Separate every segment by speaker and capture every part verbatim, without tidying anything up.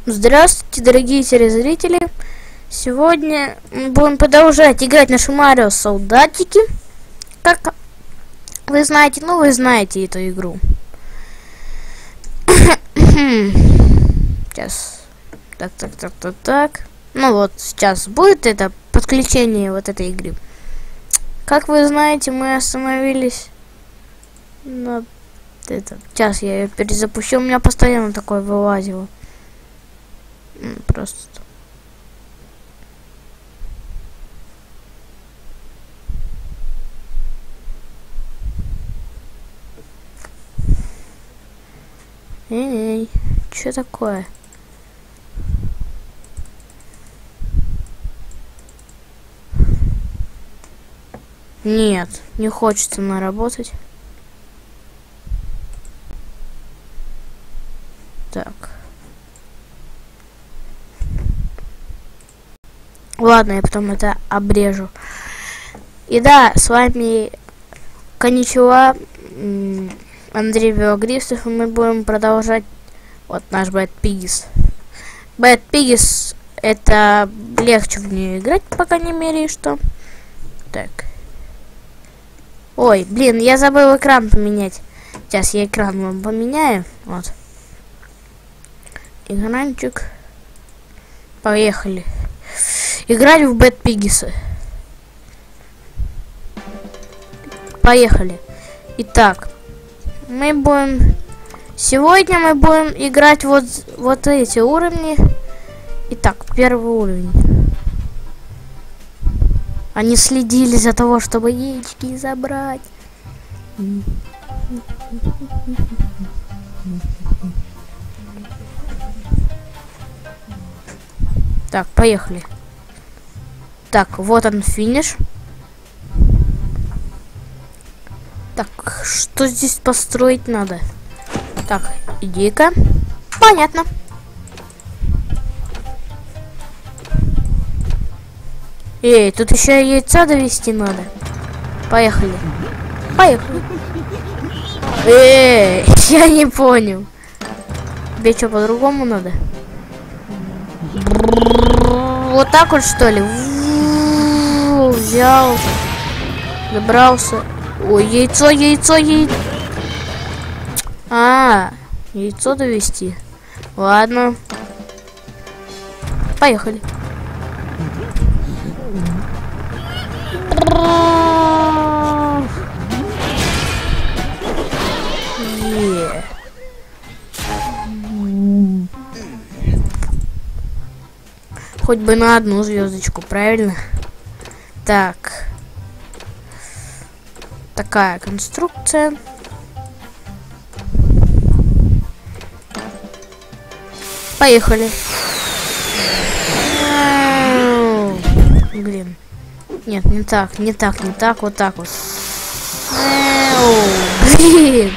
Speaker 1: Здравствуйте, дорогие телезрители! Сегодня мы будем продолжать играть наши Марио Солдатики. Как вы знаете, ну вы знаете эту игру. Сейчас. Так, так, так, так, так. Ну вот, сейчас будет это подключение вот этой игры. Как вы знаете, мы остановились на это. Сейчас я ее перезапущу. У меня постоянно такое вылазило. Просто. Эй, что такое? Нет, не хочется наработать. Так. Ладно, я потом это обрежу. И да, с вами коничева, Андрей Белогривцев, и мы будем продолжать вот наш Bad Piggies. Bad Piggies это легче в нее играть, по крайней мере, что. Так. Ой, блин, я забыл экран поменять. Сейчас я экран вам поменяю. Вот. Экранчик. Поехали. Играть в Bad Piggies. Поехали. Итак, мы будем... Сегодня мы будем играть вот, вот эти уровни. Итак, первый уровень. Они следили за того, чтобы яички забрать. Так, поехали. Так, вот он финиш. Так, что здесь построить надо? Так, иди-ка. Понятно. Эй, тут еще яйца довести надо. Поехали. Поехали. Эй, я не понял. Тебе что, по-другому надо? Вот так вот, что ли? Взял. Добрался. Ой, яйцо, яйцо, яйцо. А, яйцо довести. Ладно. Поехали. Yeah. Хоть бы на одну звездочку, правильно? Так. Такая конструкция. Поехали. Блин. Нет, не так, не так, не так, вот так вот. Блин.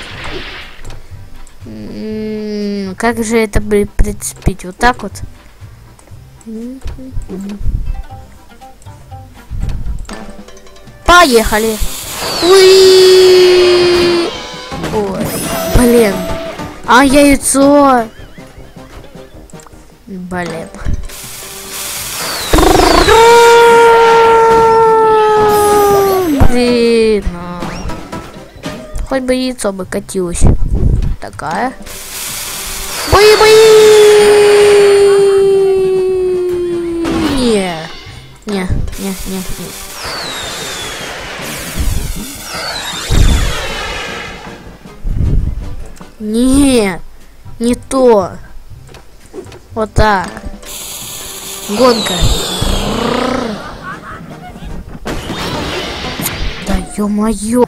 Speaker 1: Как же это прицепить? Вот так вот. Поехали. Уи! Ой, блин. А яйцо. Блин. Блин. Хоть бы яйцо бы катилось. Такая. Бои-бои! Не. Не, не, не, не. Не, не то. Вот так. Гонка. Да ё-моё.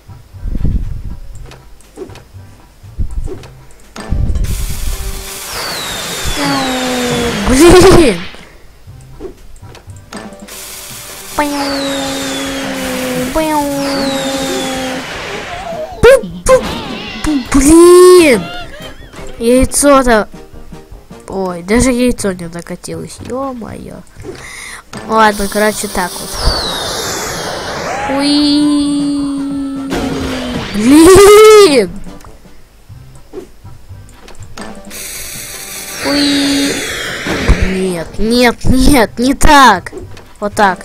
Speaker 1: Блин. Блин. Яйцо-то... Ой, даже яйцо не докатилось. Ё-моё. Ладно, короче, так вот. Уи. Блин. Уи. Нет, нет, нет, не так. Вот так.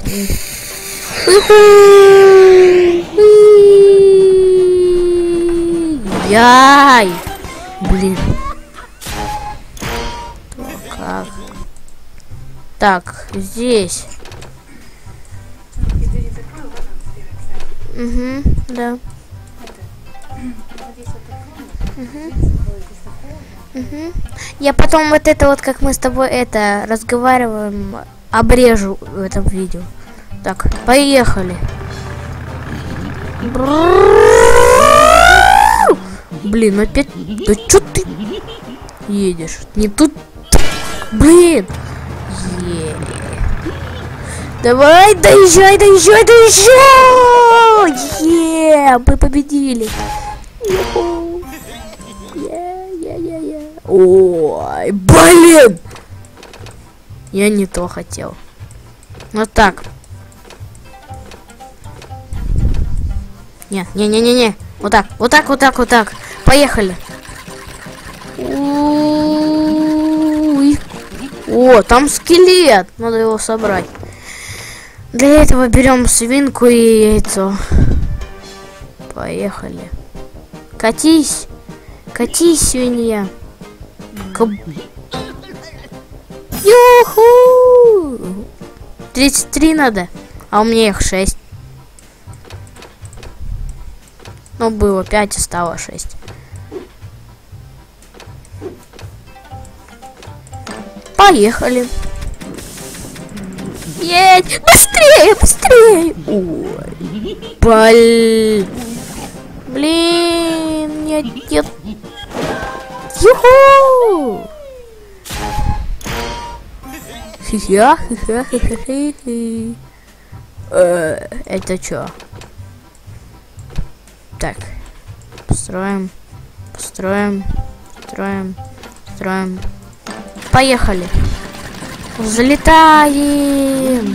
Speaker 1: Яй! Блин. Как? Так, здесь. Угу, да. Угу. Угу. Я потом вот это вот, как мы с тобой это разговариваем, обрежу в этом видео. Так, поехали. Блин, опять. Да чё ты едешь? Не тут. Блин. Е. Давай, доезжай, доезжай, доезжай! Е, мы победили. Е-е-е-е. Ой, блин! Я не то хотел. Вот так. Нет, не-не-не-не. Вот так, вот так, вот так, вот так. Поехали. Ой. О, там скелет. Надо его собрать. Для этого берем свинку и яйцо. Поехали. Катись. Катись, свинья. Каб... Юху! тридцать три надо. А у меня их шесть. Ну, было пять, и стало шесть. Поехали. Едь! Быстрее, быстрее! Ой. Блин. Блин, нет, нет. Юху! Хи-хя, хи-хя, хи-хи-хи-хи. Это чё? Так. Построим. Построим. Строим. Строим. Поехали. Взлетаем.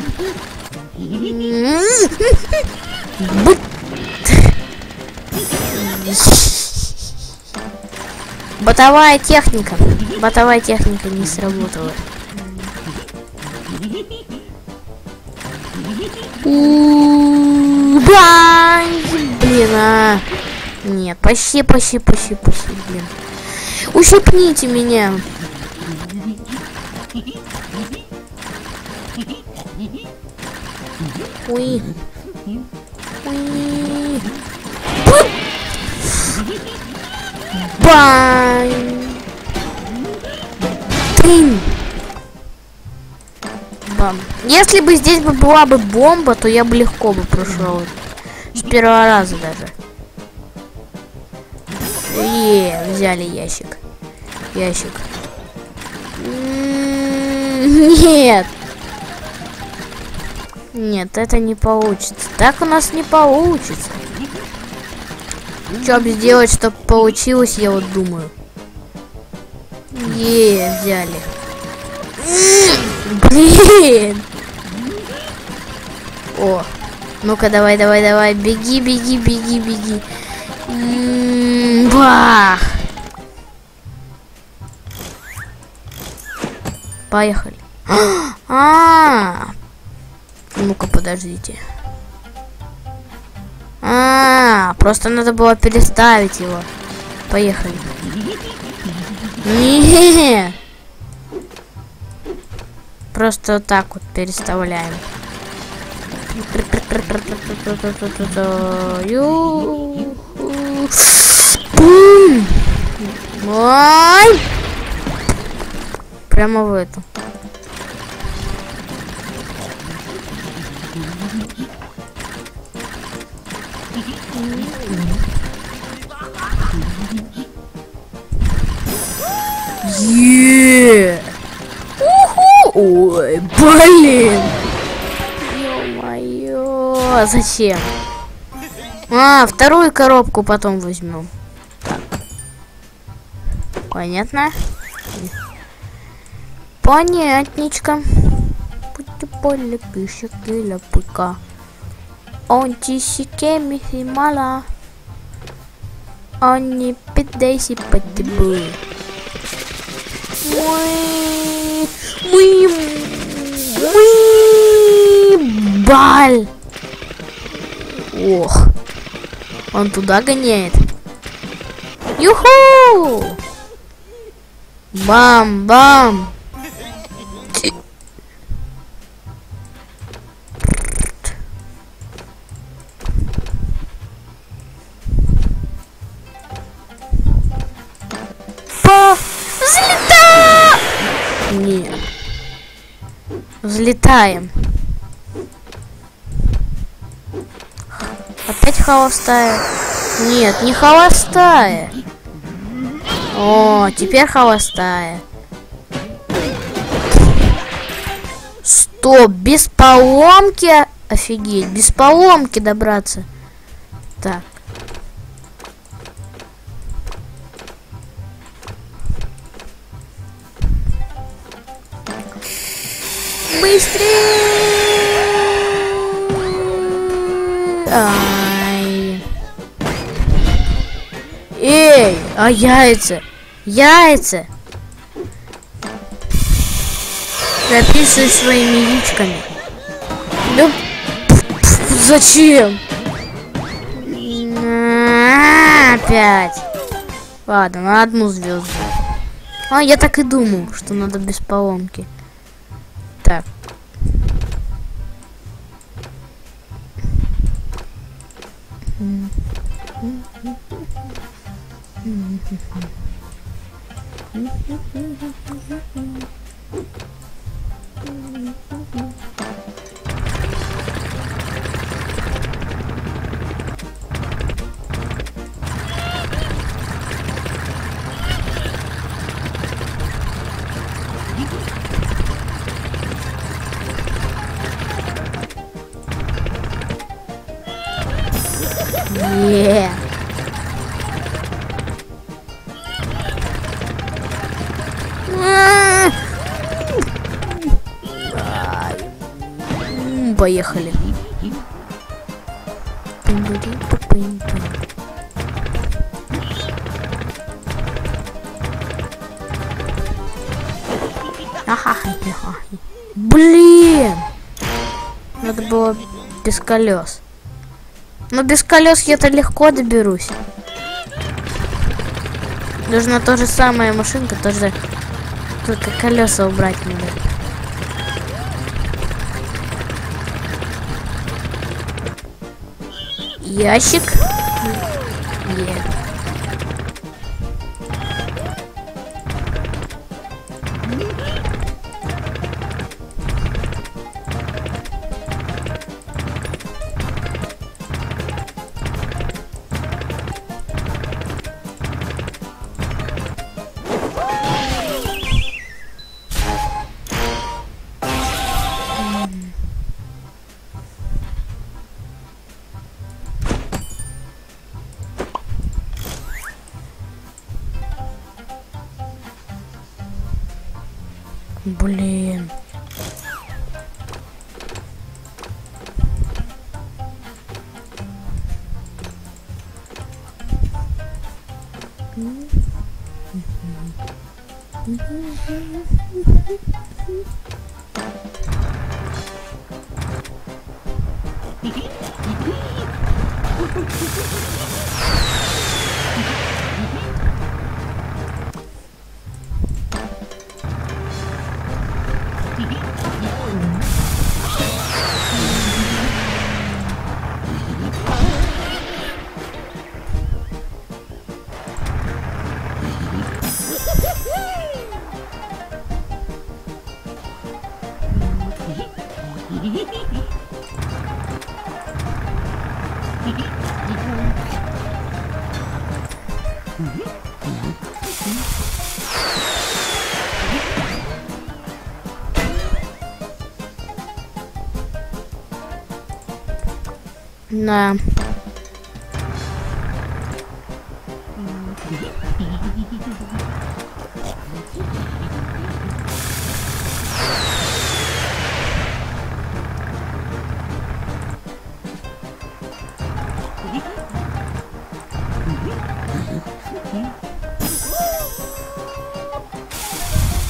Speaker 1: Бытовая техника. Бытовая техника не сработала. Блин, а. Нет, почти, почти, почти, почти, блин. Ущипните меня. Ой. Ой. Бань. Тынь. Бам. Если бы здесь бы была бы бомба, то я бы легко бы прошел. С первого раза даже. Е, взяли ящик. Ящик. Нет. Нет, это не получится. Так у нас не получится. Что бы сделать, чтобы получилось, я вот думаю. Е, взяли. Блин. О. Ну-ка, давай, давай, давай. Беги, беги, беги, беги. М-м-м, бах. Поехали. А-а-а. Ну-ка, подождите. А, просто надо было переставить его. Поехали. Не. Просто вот так вот переставляем. Ой! Прямо в эту. Е! Ой, блин! Ё-моё! Зачем? А, вторую коробку потом возьмем. Так. Понятно? Понятничко. Поле пишет для пыка. Он тисикеми мала. Он не пидейси по тебе. Мой, мой, жаль. Ох. Он туда гоняет. Юху! Бам-бам! Взлетаем! Нет. Взлетаем. Опять холостая? Нет, не холостая. О, теперь холостая. Стоп, без поломки? Офигеть, без поломки добраться. Так. Быстрее! Ай. Эй, а яйца? Яйца! Записывай своими яичками. Да, зачем? Опять. Ладно, на одну звезду. А, я так и думал, что надо без поломки. Так. Yeah. Поехали. Блин! Надо было без колес. Но без колес я-то легко доберусь. Нужна то же самая машинка, тоже только колеса убрать надо. Ящик. Yeah. Блин. Да.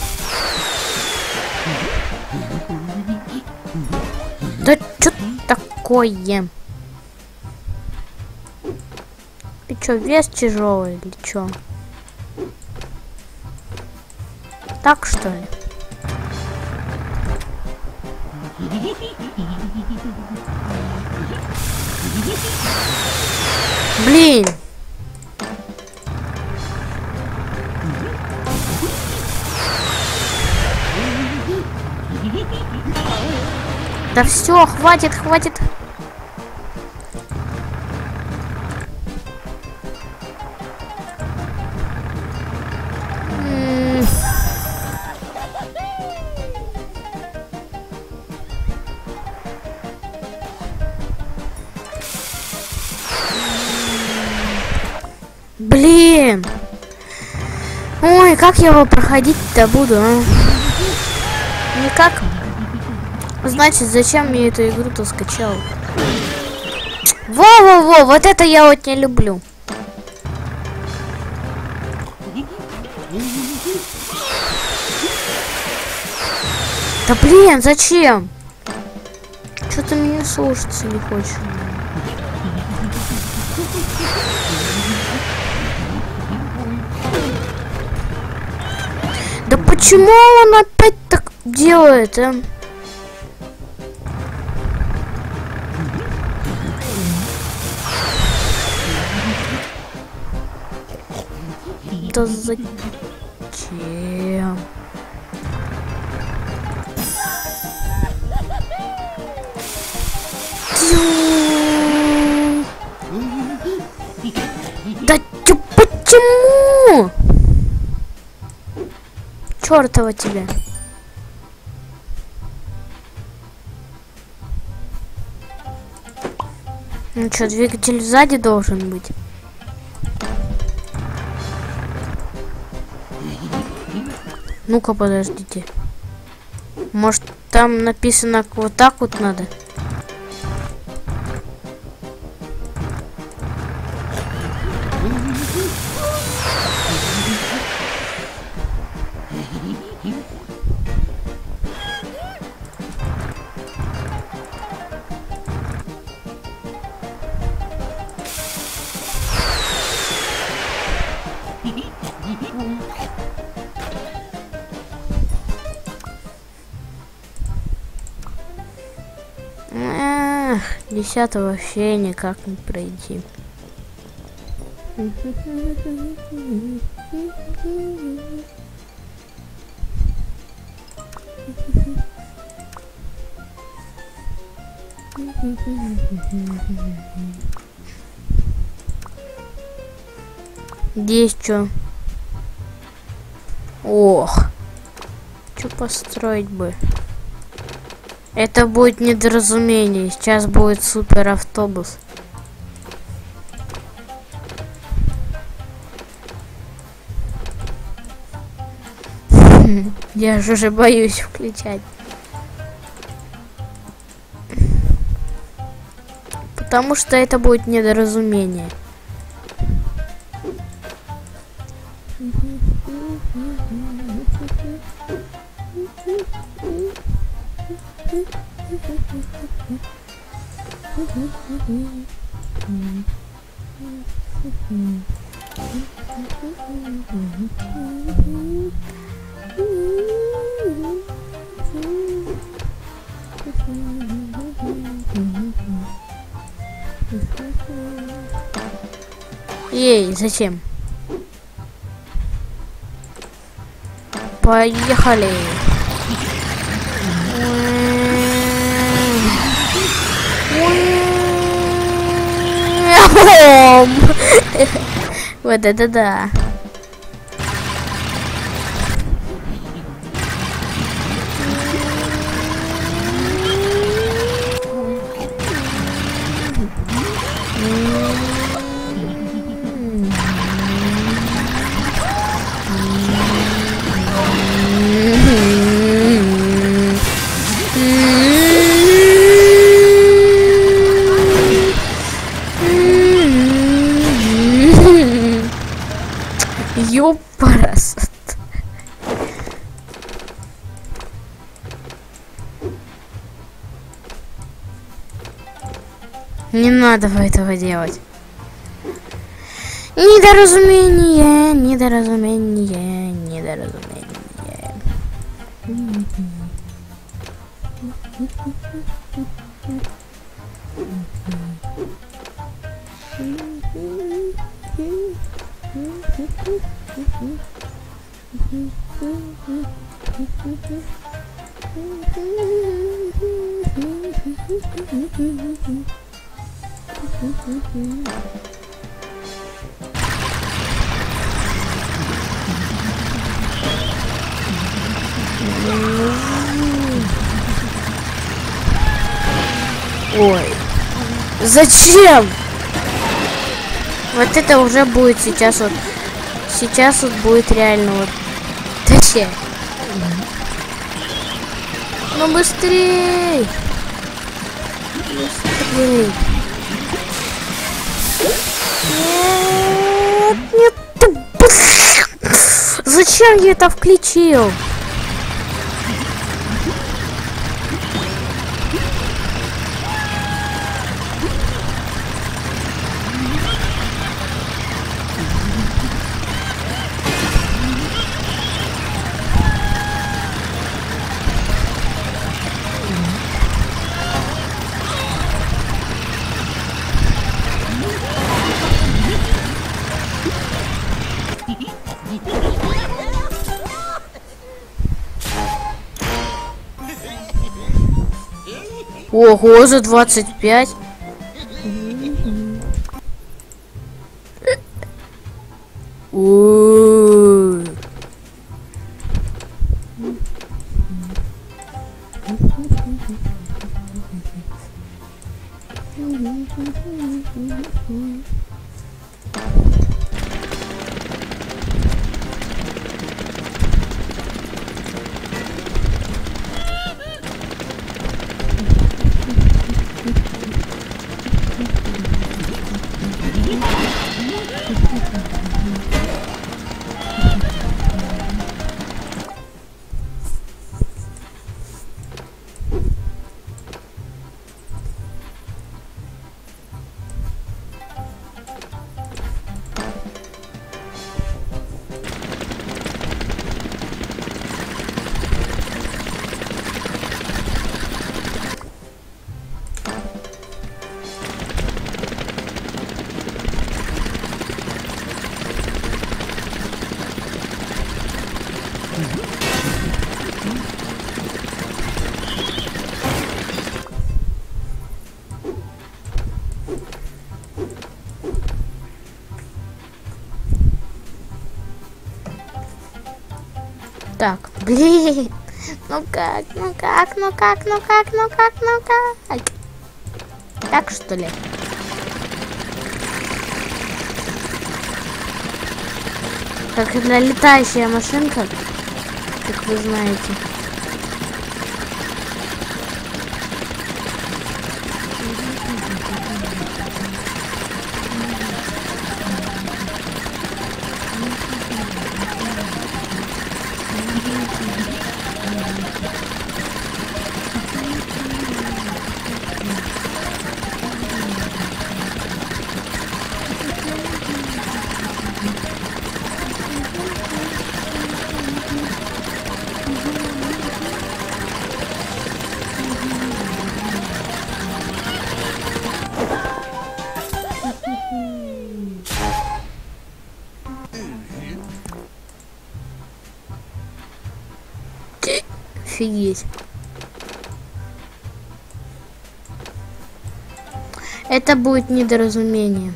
Speaker 1: Да что так? такое? Ты чё, вес тяжелый или чё? Так что ли? Блин! Да все, хватит, хватит. М-м. Блин! Ой, как я его проходить-то буду, а? Никак. Значит, зачем мне эту игру-то скачал? Во-во-во, вот это я вот не люблю. Да блин, зачем? Что ты меня слушаться не хочешь? Да почему он опять так делает, а? Да зачем? Да чё, почему? Чёртова тебе. Ну чё, двигатель сзади должен быть? Ну-ка, подождите. Может, там написано вот так вот надо? Эх, десятого вообще никак не пройти. Здесь что? Ох, что построить бы? Это будет недоразумение. Сейчас будет супер автобус. Я же уже боюсь включать. Потому что это будет недоразумение. Ей, зачем? Поехали. Вот это да. Не надо этого делать. Недоразумение, недоразумение, недоразумение. Ой, зачем? Вот это уже будет сейчас вот, сейчас вот будет реально вот, точнее. Ну быстрей, быстрей. Нет, нет, ты... Зачем я это включил? Ого, за двадцать пять. О-о-о. Так, блин, ну как, ну как, ну как, ну как, ну как, ну как? Так что ли? Как это летающая машинка, как вы знаете. Офигеть. Это будет недоразумение.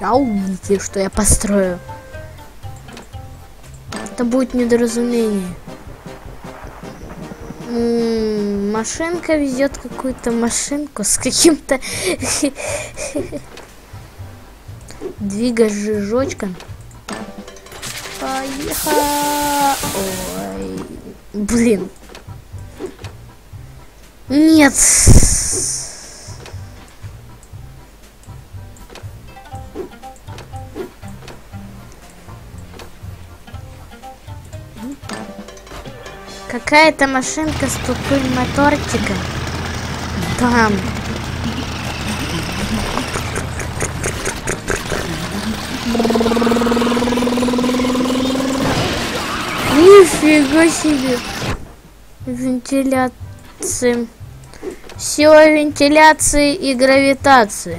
Speaker 1: А увидите, что я построю. Это будет недоразумение. М-м, машинка везет какую-то машинку с каким-то двигажочком. Поехали. Ой, блин. Нет. Какая-то машинка с тупым моторчиком. Там. Нифига себе. Вентиляция. Сила вентиляции и гравитации.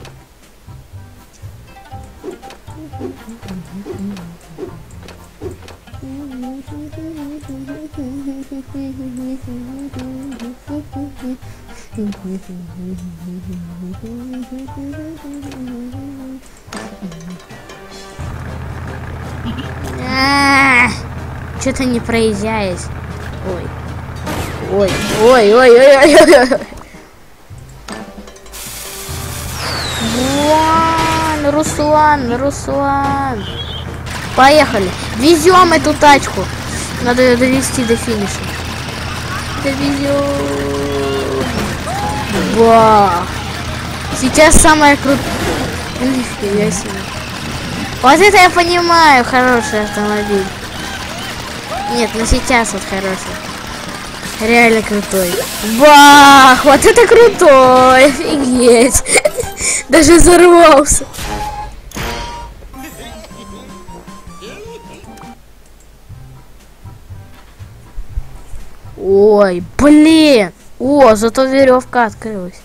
Speaker 1: Что-то не проезжаешь. Ой. Ой, ой, ой, ой, ой, ой. Руслан, Руслан, Руслан. Поехали. Везем эту тачку. Надо ее довести до финиша. Довезем. Вау. Сейчас самое крутое. Нифига себе. Вот это я понимаю, хороший автомобиль. Нет, ну сейчас вот хороший. Реально крутой. Бах! Вот это крутой! Офигеть! Даже взорвался. Ой, блин! О, зато веревка открылась.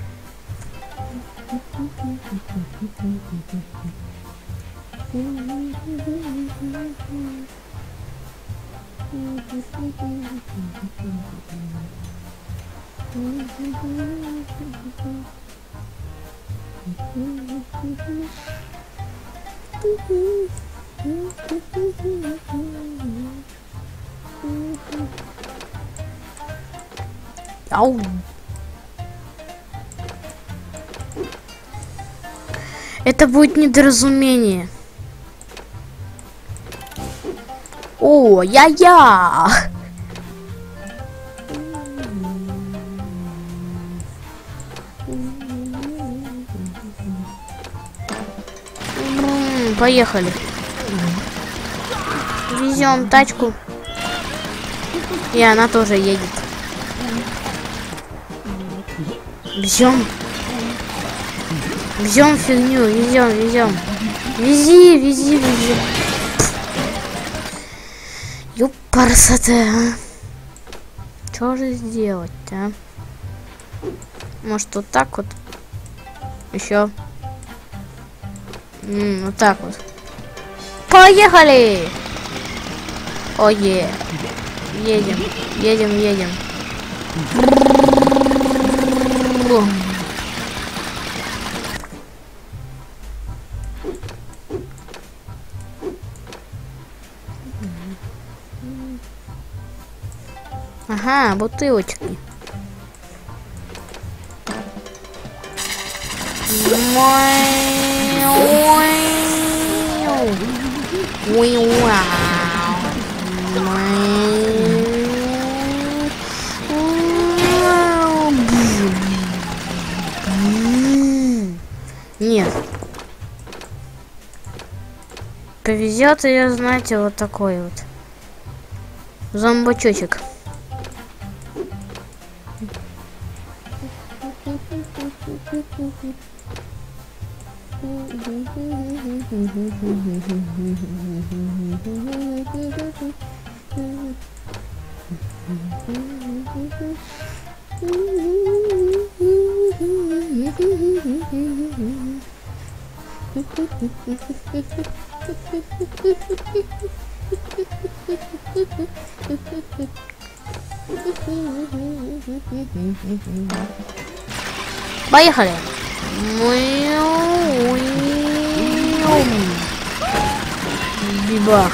Speaker 1: Ау. Это будет недоразумение. О, я-я! Поехали. Везем тачку. И она тоже едет. Везем. Везем фигню, везем, везем. Вези, вези, вези. Ёпарасоте, а. Что же сделать-то, а? Может, вот так вот? Еще. М-м, вот так вот. Поехали! Ое. Едем, едем, едем. Ага, бутылочки. Нет. Повезет ее, знаете, вот такой вот зомбачочек. Поехали. Тум. Бибах.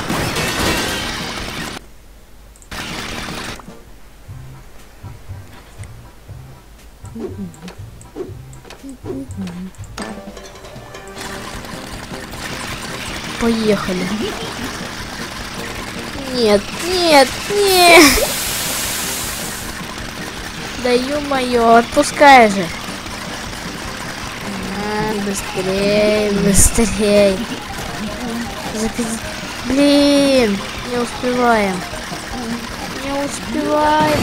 Speaker 1: Поехали. Нет, нет, нет. Да ё-моё, отпускай же. А, быстрее, быстрее. Запи... Блин, не успеваем. Не успеваем.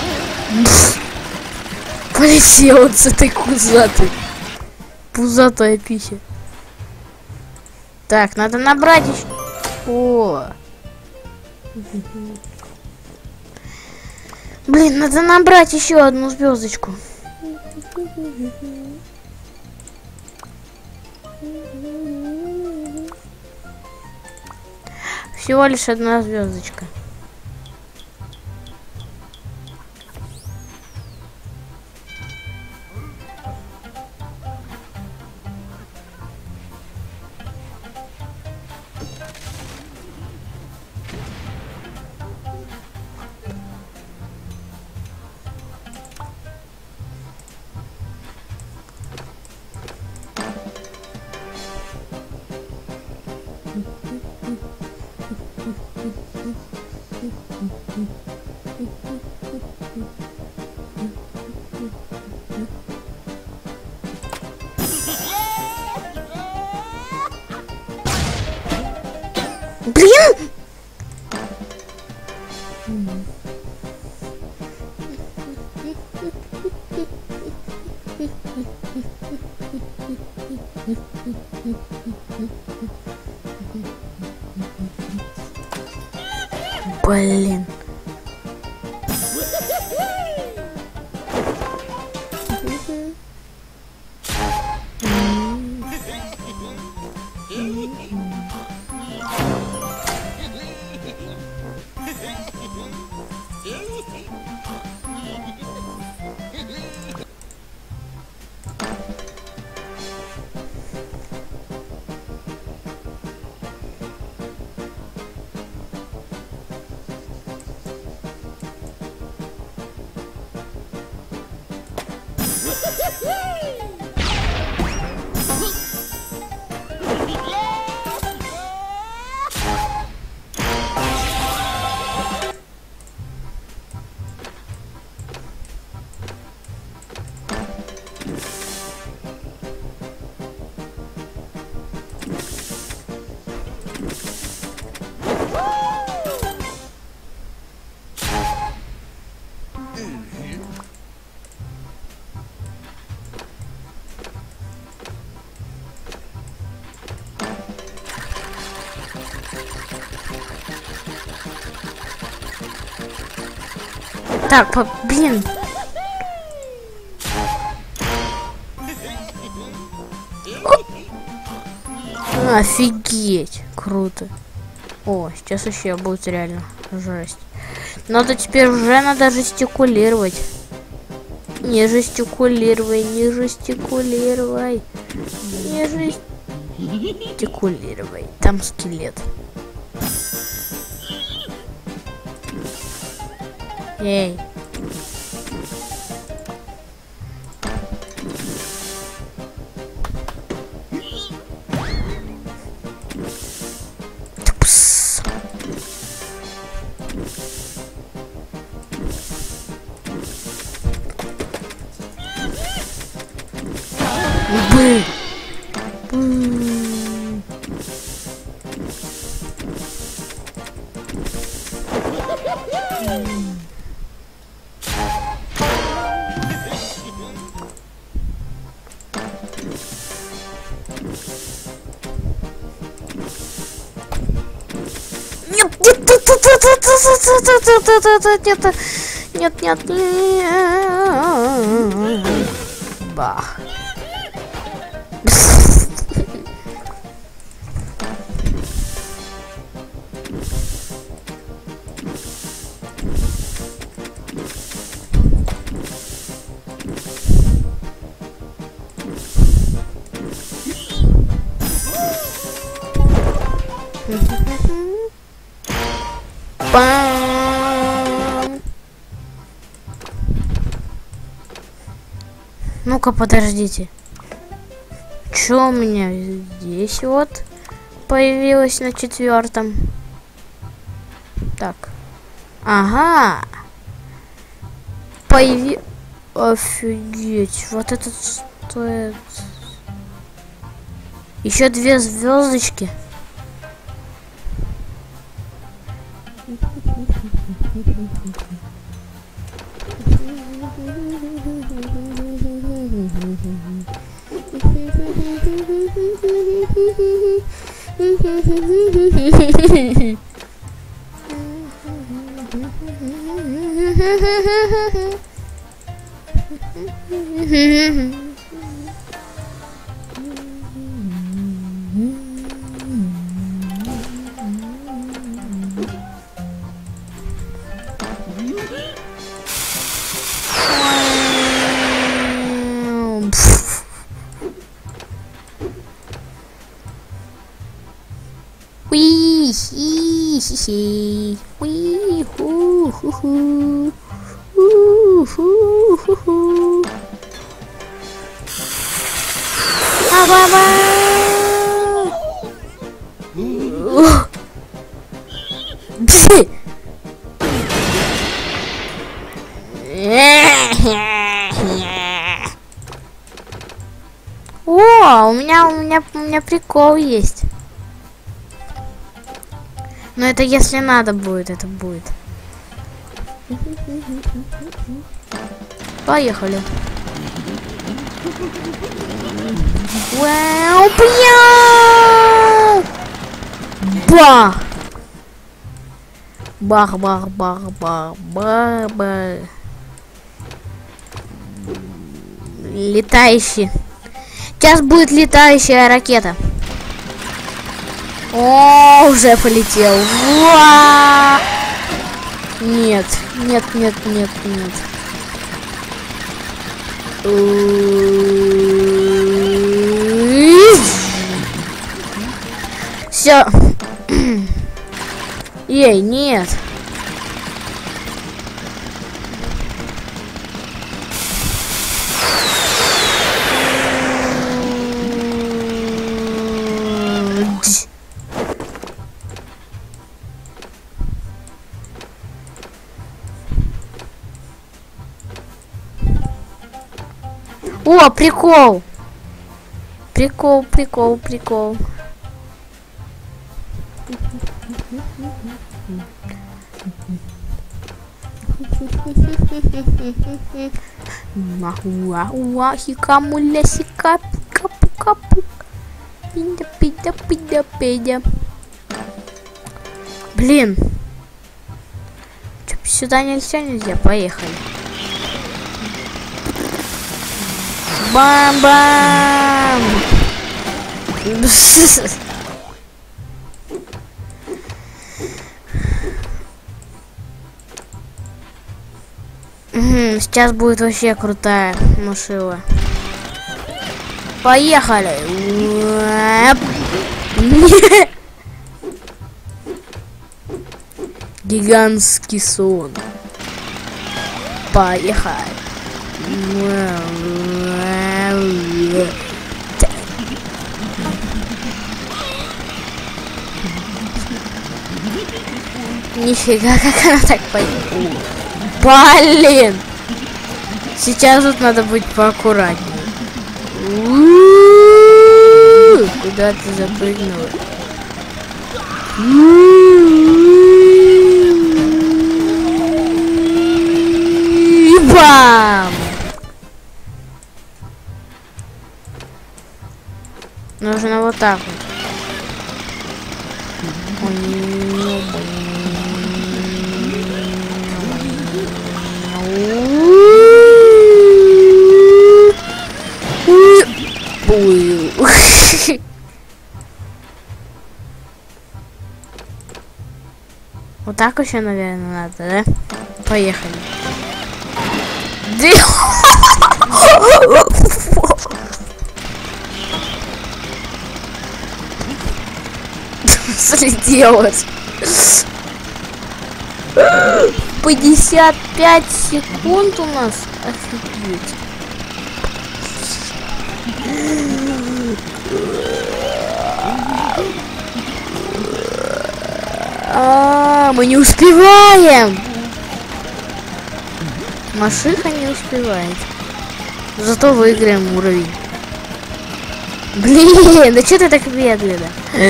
Speaker 1: Полетел с этой пузатой. Пузатая пися. Так, надо набрать еще. О. Блин, надо набрать еще одну звездочку. Всего лишь одна звездочка. Блин! Блин. Так, по... блин. О! Офигеть, круто. О, сейчас вообще будет реально жесть. Надо теперь уже надо жестикулировать. Не жестикулируй, не жестикулируй. Не жестикулируй. Там скелет. Эй. Тпс. Бы. Нет, нет, нет, нет. Бах. Бам! Ну-ка, подождите. Что у меня здесь вот появилось на четвертом? Так. Ага. Появи... Офигеть. Вот этот стоит... Еще две звездочки. Уи, хи, хи, хи. Уи, ху, ху, ху. У, ху, ху, ху. А-ба-ба. Пси. О, у меня, у меня, у меня прикол есть. Но это если надо будет, это будет. Поехали. Вау, бах! Бах, бах, бах, бах, бах, бах. Летающий. Сейчас будет летающая ракета. О, уже полетел. Уа! Нет, нет, нет, нет, нет. Все. Ей, нет. О, прикол! Прикол, прикол, прикол. Уа, уа, хикамуля, сика, капу, капу. Пида, пида, пида, пида. Блин. Чё, сюда нельзя, нельзя, поехали. Бам-бам! Сейчас будет вообще крутая машина. Поехали! Гигантский сон. Поехали! Нифига, как она так пойдет. Блин! Сейчас тут надо быть поаккуратнее. Куда ты запрыгнула? Бам! Нужно вот так вот. Вот так еще, наверное, надо, да? Поехали. Слетелось. пятьдесят пять секунд у нас. Офигеть. А, мы не успеваем. Машиха не успевает. Зато выиграем уровень. Блин, да что ты так медленно?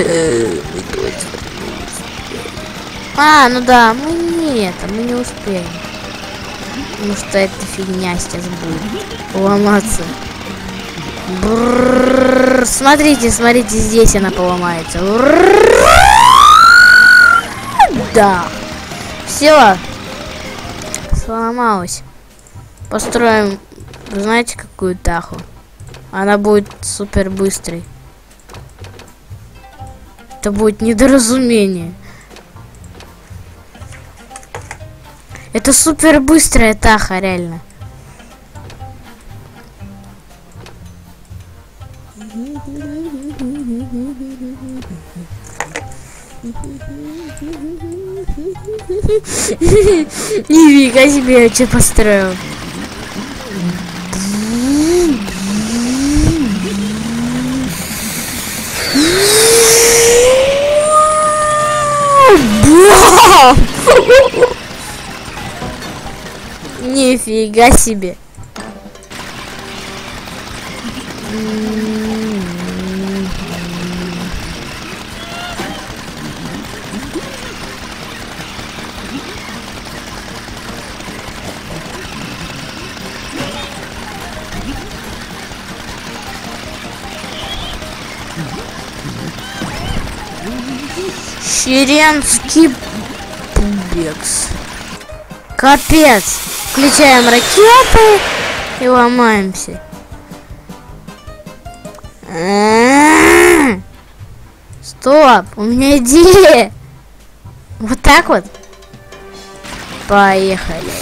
Speaker 1: А, ну да, мы нет, мы не успеем. Потому что эта фигня сейчас будет ломаться. Брррррр. Смотрите, смотрите, здесь она поломается. Брррррр. Да. Все. Сломалась. Построим, знаете, какую таху? Она будет супер быстрой. Это будет недоразумение. Это супер быстрая таха, реально. Нифига себе, я что построил. Нифига себе. Черенский бекс. Капец. Включаем ракеты и ломаемся. А-а-а! Стоп, у меня идея. Вот так вот. Поехали.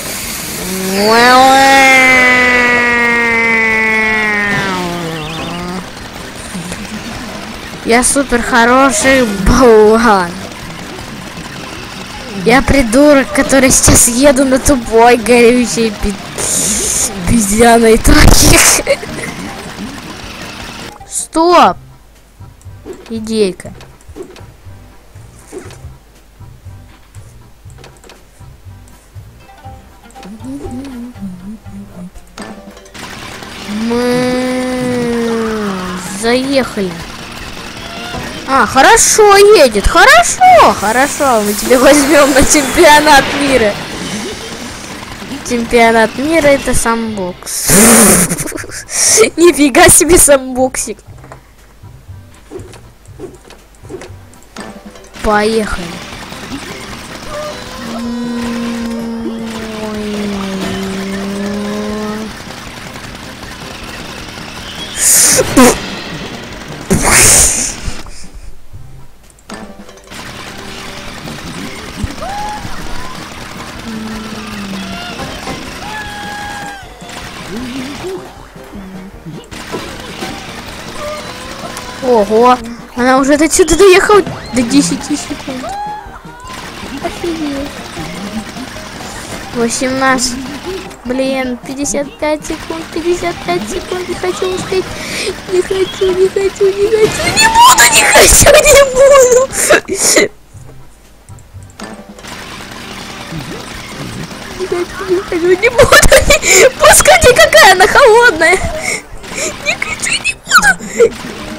Speaker 1: Я супер хороший болван. Я придурок, который сейчас еду на тупой горючей пиздяной тачке. Стоп! Идейка. Мы заехали. А, хорошо едет, хорошо, хорошо, мы тебя возьмем на чемпионат мира. Чемпионат мира — это самбокс. Нифига себе самбоксик. Поехали. Ого, она уже до сюда доехала до десяти секунд. Офигеть. восемнадцать. Блин, пятьдесят пять секунд, пятьдесят пять секунд. Не хочу успеть. Не хочу, не хочу, не хочу. Не буду, не хочу, не буду. Не хочу, не хочу, не буду. Пускайте, какая она холодная. Не хочу, не буду.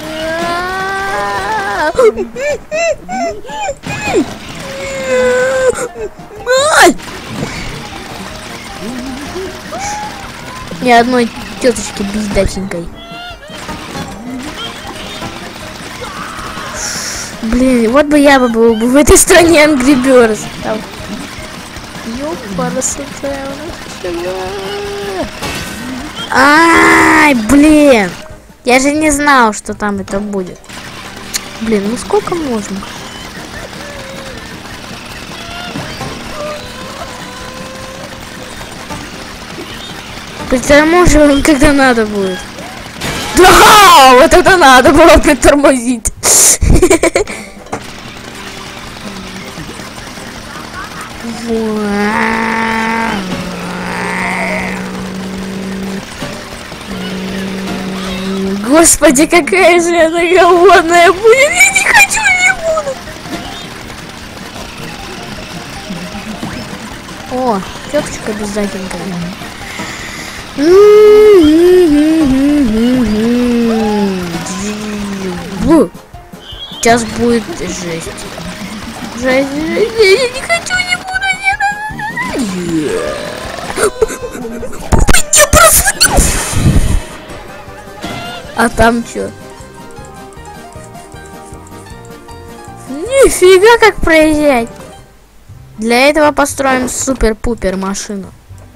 Speaker 1: Ни одной теточки бездаченькой. Блин, вот бы я бы был бы в этой стране Angry Birds. Ай, блин. Я же не знал, что там это будет. Блин, ну сколько можно? Притормаживаем, когда надо будет. Да, вот это надо было притормозить. Господи, какая же она голодная будет! Я не хочу, не буду! О, теточка обязательно. Сейчас будет жесть. Жесть, жесть, я не хочу, не буду, нет. А там что? Нифига как проезжать. Для этого построим супер-пупер машину.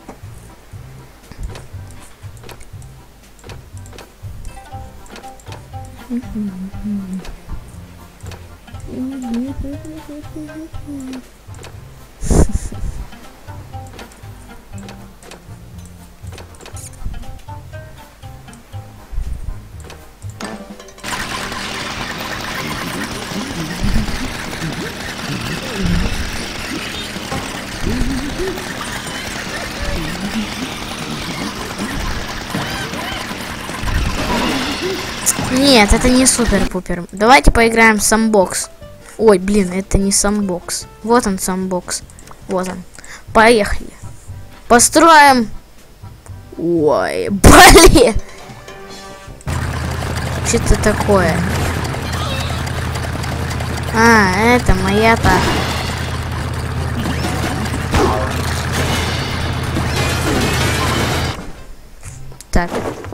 Speaker 1: Нет, это не супер-пупер. Давайте поиграем в самбокс. Ой, блин, это не самбокс. Вот он, самбокс. Вот он. Поехали. Построим. Ой, блин. Что-то такое. А, это моя-то. Так.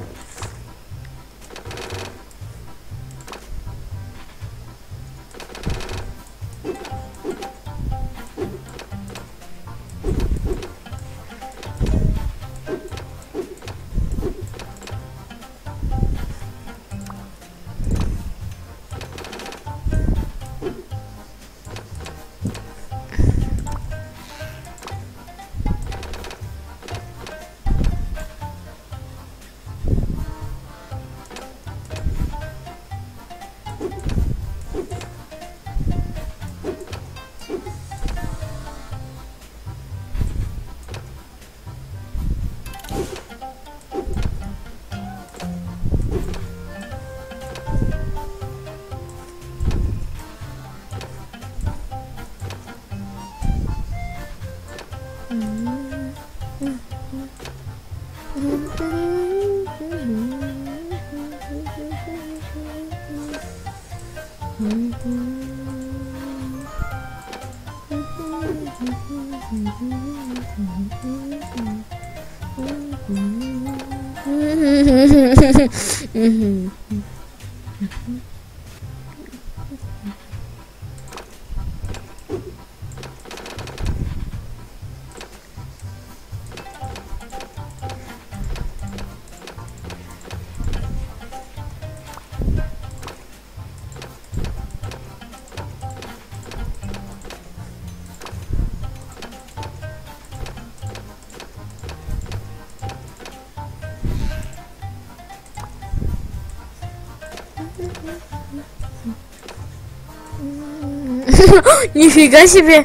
Speaker 1: Нифига себе!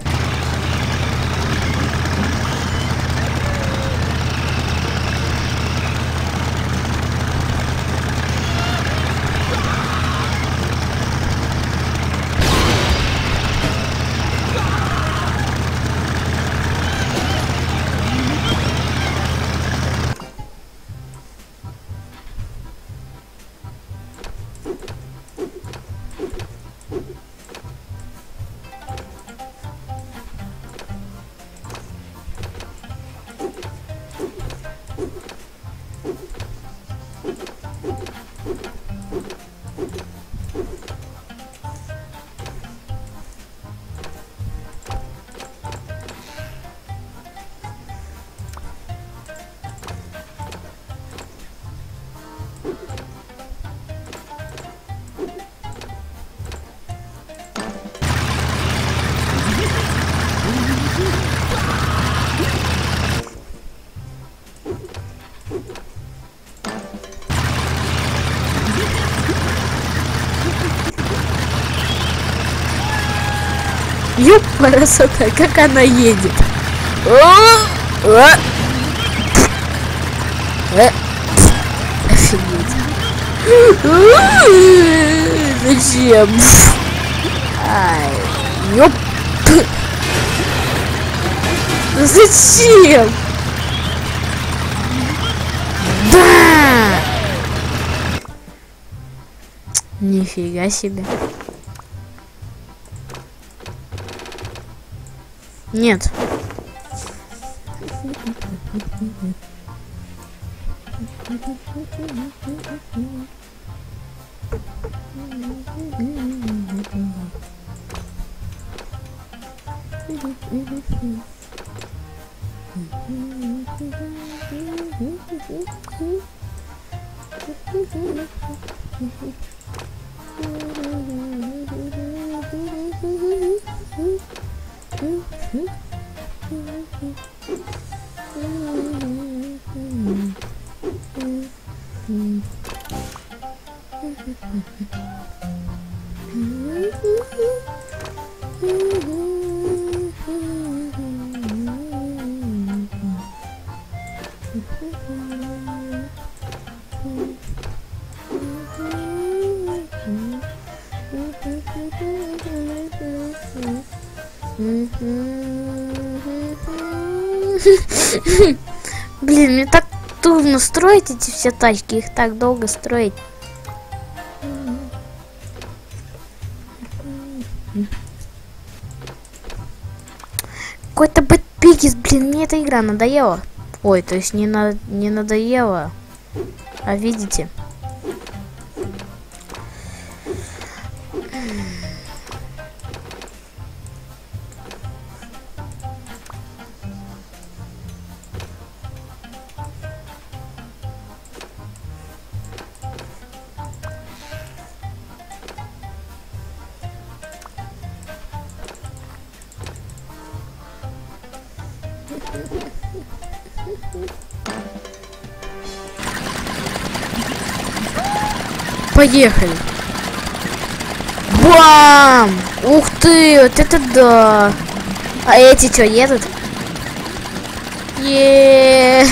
Speaker 1: Ёпарасота, как она едет. Офигеть. Зачем? Ай, ёп. Зачем? Да! Нифига себе. Нет. Блин, мне так трудно строить эти все тачки, их так долго строить. Какой-то бэтпигис, блин, мне эта игра надоела. Ой, то есть не, на, не надоела, а видите. Поехали. Бам! Ух ты, вот это да. А эти что, едут? Еее.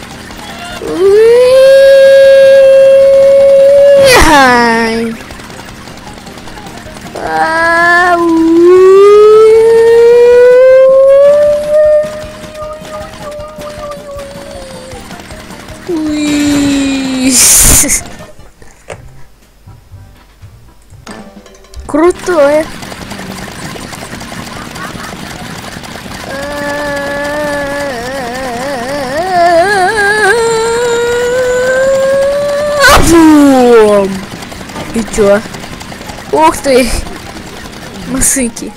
Speaker 1: Крутое. И чё? Ух ты! Масыки.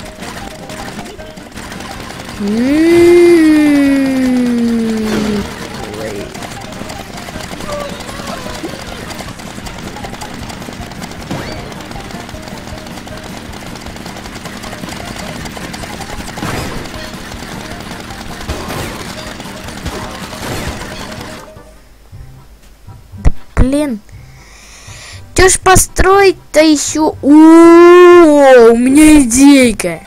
Speaker 1: Блин. Чё ж построить-то еще? О, у меня идейка.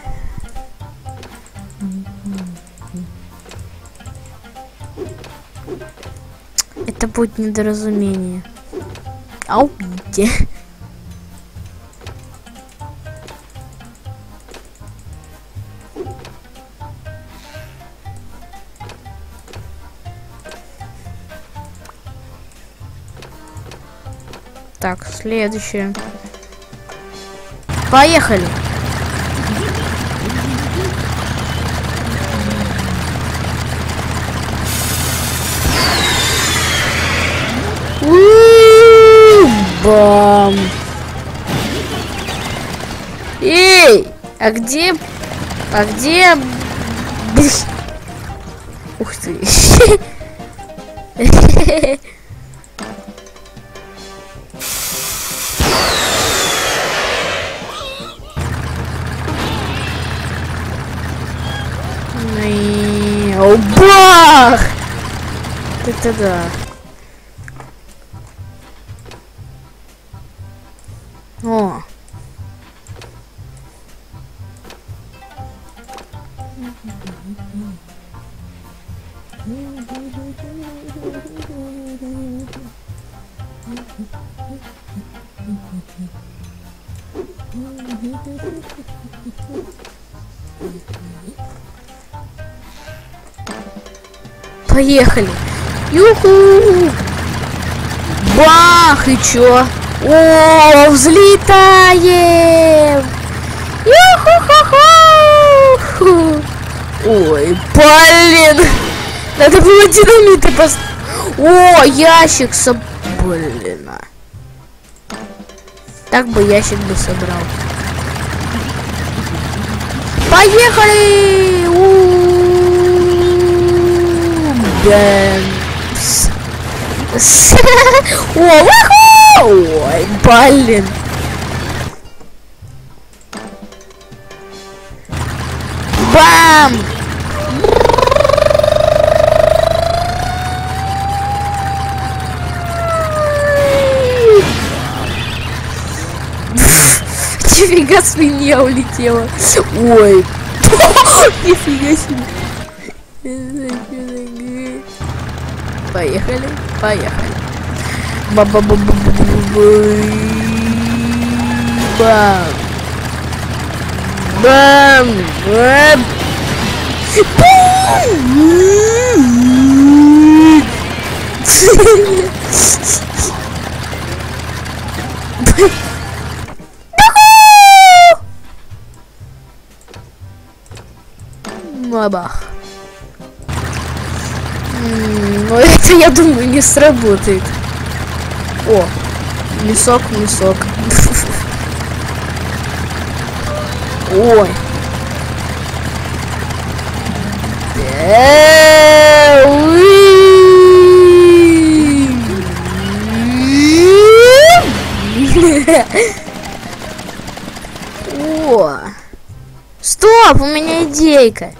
Speaker 1: Это будет недоразумение. Ау, где? Так, следующее. Поехали. Бам. Эй, а где? А где? Ух ты. О, бах! Это да. О. Поехали. Юху! Бах! И чё? О, взлетаем! Юху-ху-ху! Ой, блин! Надо было динамиты поставить. О, ящик с... Блин. Так бы ящик бы собрал. Поехали! Бэмс. О, ой, блин. Бам! Нифига, свинья улетела. Ой. Нифига себе. Поехали, поехали. Бам. Бам. Бам. Бабах. Ну это, я думаю, не сработает. О, мешок, мешок. Ой. О. Стоп, у меня идейка.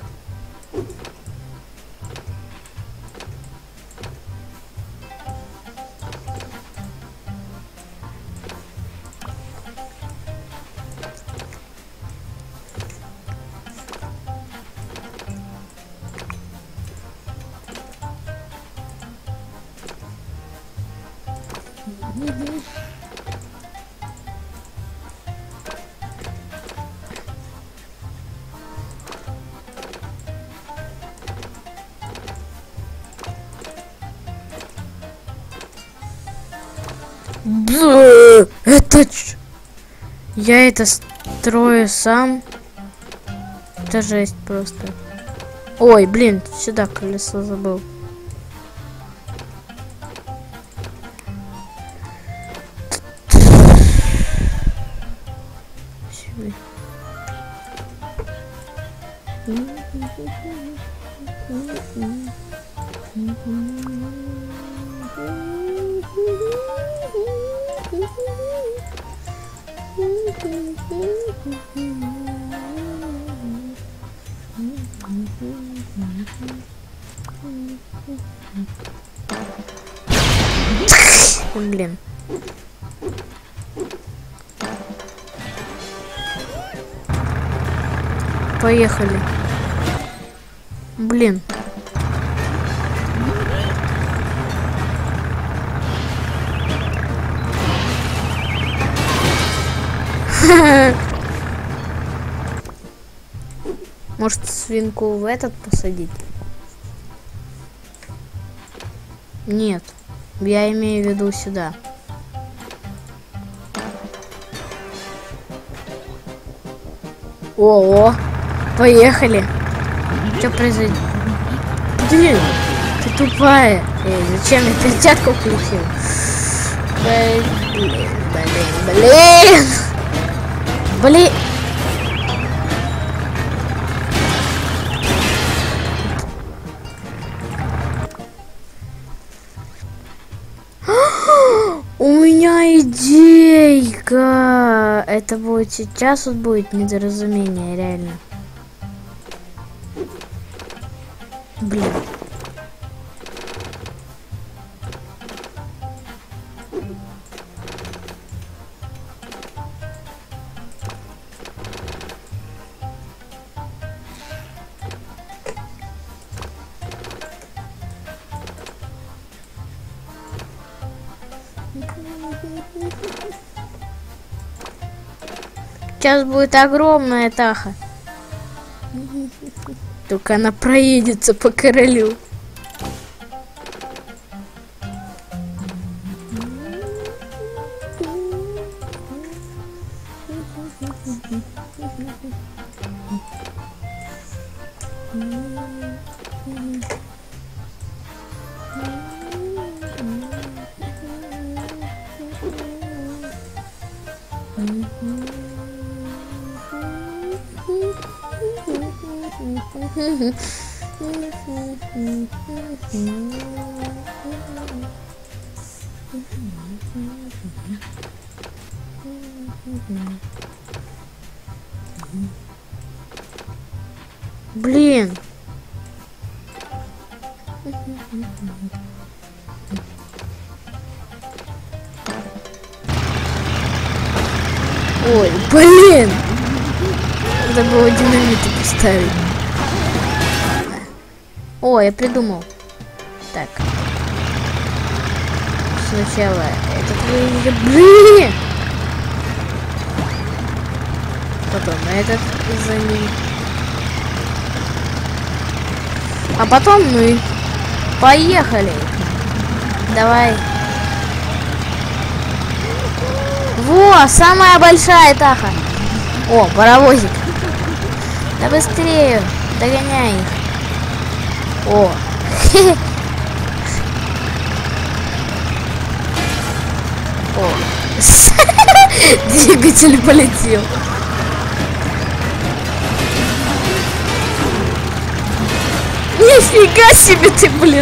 Speaker 1: Б, это ч... Я это строю сам. Это жесть просто. Ой, блин, сюда колесо забыл. Блин. Поехали. Блин. Может, свинку в этот посадить? Нет. Я имею в виду сюда. О, -о. Поехали. Что произойдет? Блин, ты тупая. Эй, зачем я перчатку включил? Блин, блин, блин. Блин. У меня идейка. Это будет сейчас, вот будет недоразумение, реально. Блин. Сейчас будет огромная таха. Только она проедется по королю. Блин. Ой, блин. Надо было динамиты поставить. О, я придумал. Так. Сначала этот выйдет. Блин! Потом этот за ним. А потом мы. Поехали. Давай. Во, самая большая таха. О, паровозик. Да быстрее. Догоняй их. О. О. Двигатель полетел. Нифига себе ты, блин.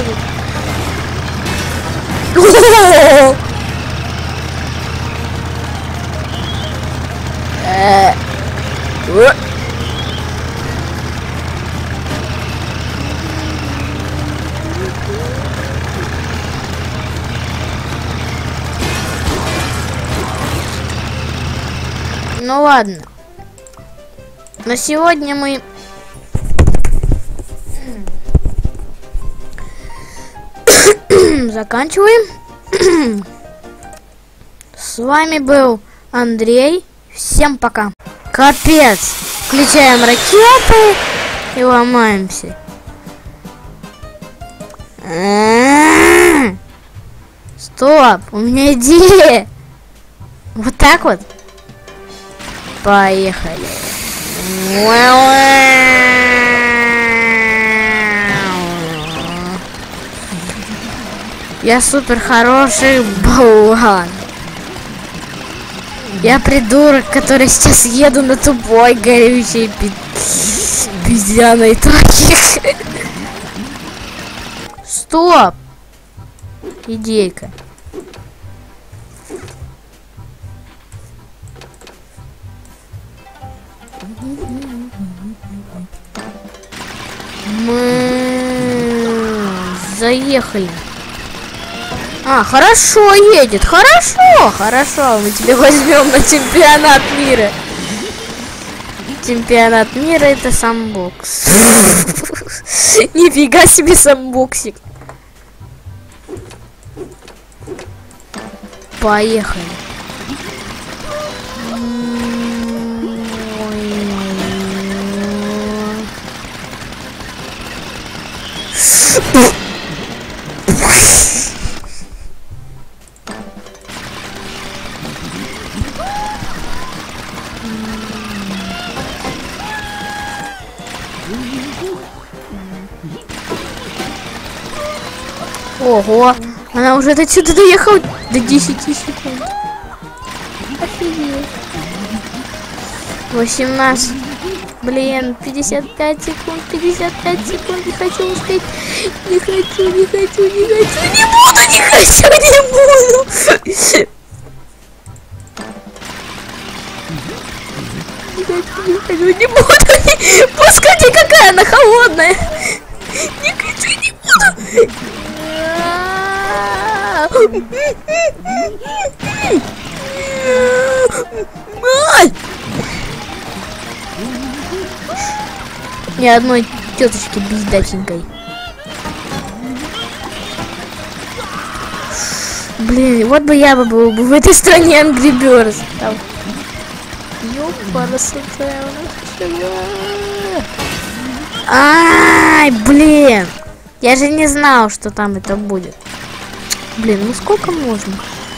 Speaker 1: Ну ладно. На сегодня мы заканчиваем. С вами был Андрей. Всем пока. Капец. Включаем ракеты и ломаемся. Стоп, у меня идея. Вот так вот. Поехали. Я супер хороший болван. Я придурок, который сейчас еду на тупой горючей пизяной тачке. Стоп! Идейка. Мы заехали. А, хорошо едет, хорошо, хорошо. Мы тебя возьмем на чемпионат мира. Чемпионат мира — это самбокс. Нифига себе самбоксик. Поехали. Ого, она уже до сюда доехала до десяти секунд. Офигеть. восемнадцать. Блин, пятьдесят пять секунд, пятьдесят пять секунд. Не хочу успеть. Не хочу, не хочу, не хочу. Не буду, не хочу, не буду. Не хочу, не хочу, не буду. Пускайте, какая она холодная. Не хочу, не буду. Ни одной теточки бездаченькой. Блин, вот бы я бы был бы в этой стране Angry Birds. Там. Ай, блин. Я же не знал, что там это будет. Блин, ну сколько можно?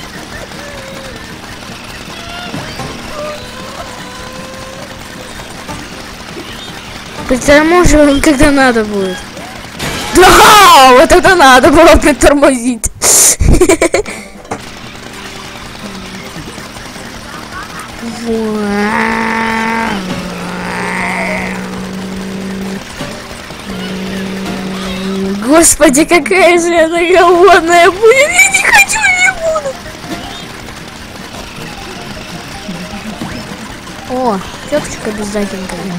Speaker 1: Притормаживаем, когда надо будет. Да, вот это надо было притормозить. Господи, какая же она голодная будет! Я не хочу, не буду! О, теточка обязательно.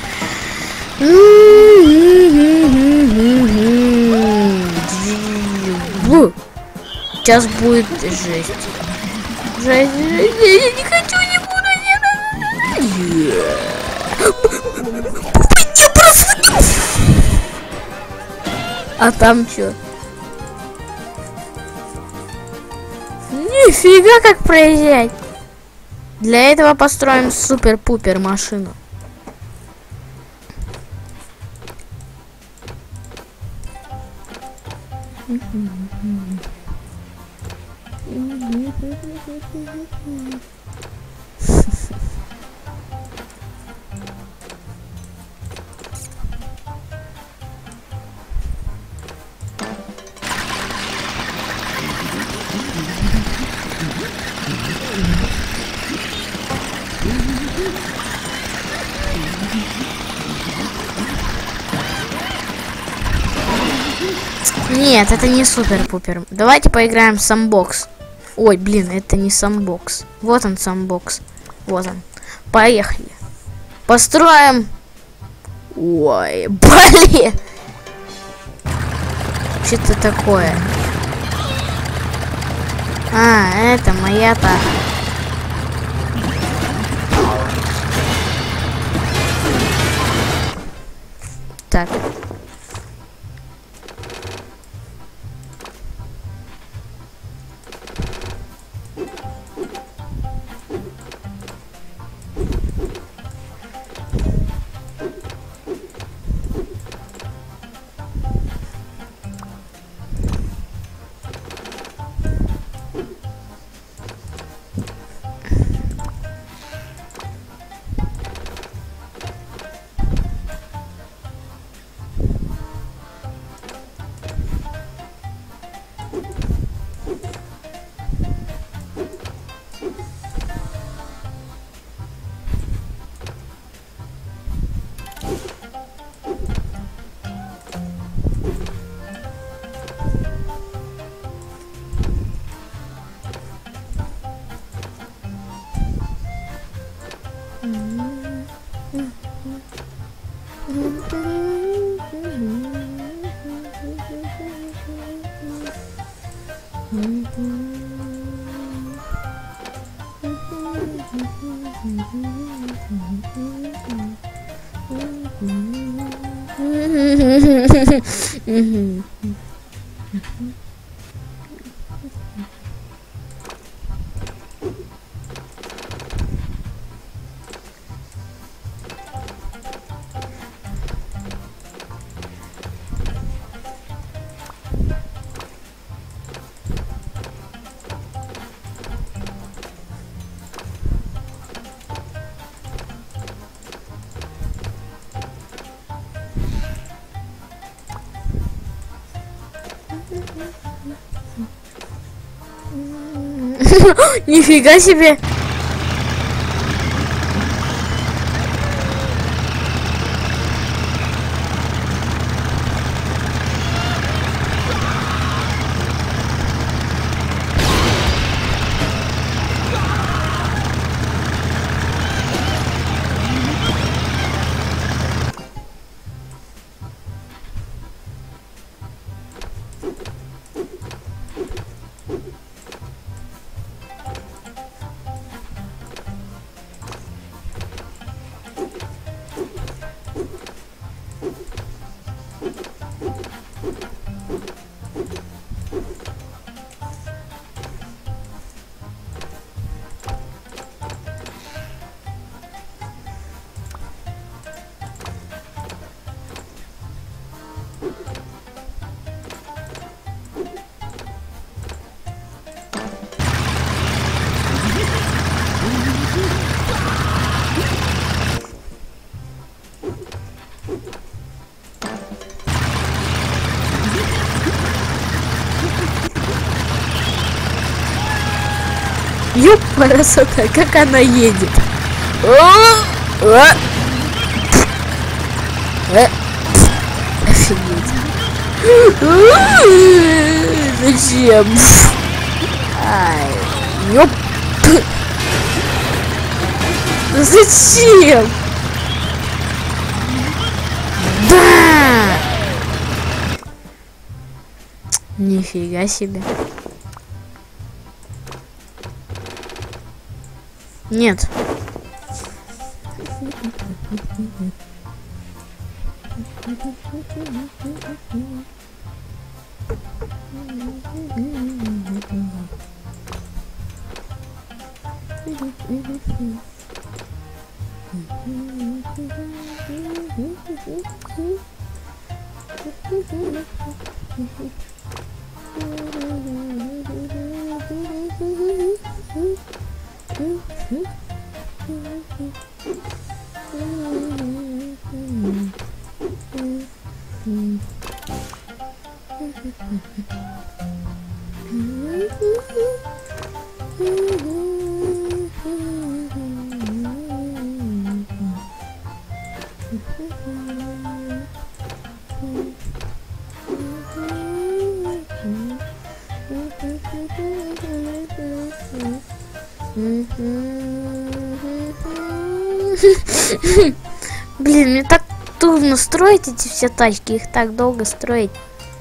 Speaker 1: Сейчас будет жесть. Жесть, жесть, я не хочу, не буду, не надо. А там что? Нифига как проезжать. Для этого построим супер-пупер машину. Нет, это не супер-пупер. Давайте поиграем в самбокс. Ой, блин, это не самбокс. Вот он, самбокс. Вот он. Поехали. Построим. Ой, блин. Что-то такое. А, это моя-то. Так. Нифига себе! Ёпарасота, как она едет. О, о. Э. Офигеть. Зачем? Ай, ёп. Зачем? Да! Нифига себе. Нет. Блин, мне так трудно строить эти все тачки, их так долго строить.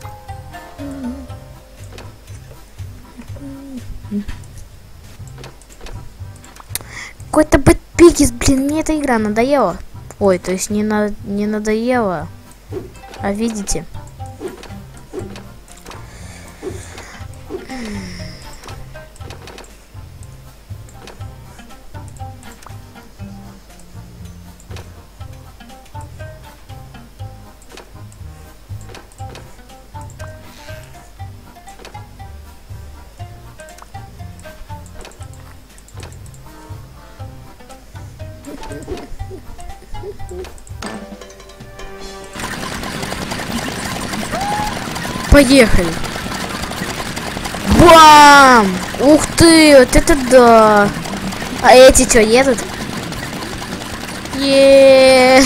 Speaker 1: Какой-то бэтпигис, блин, мне эта игра надоела. Ой, то есть не, на, не надоела, а видите. Поехали. Бам! Ух ты, вот это да. А эти что, едут? Еее.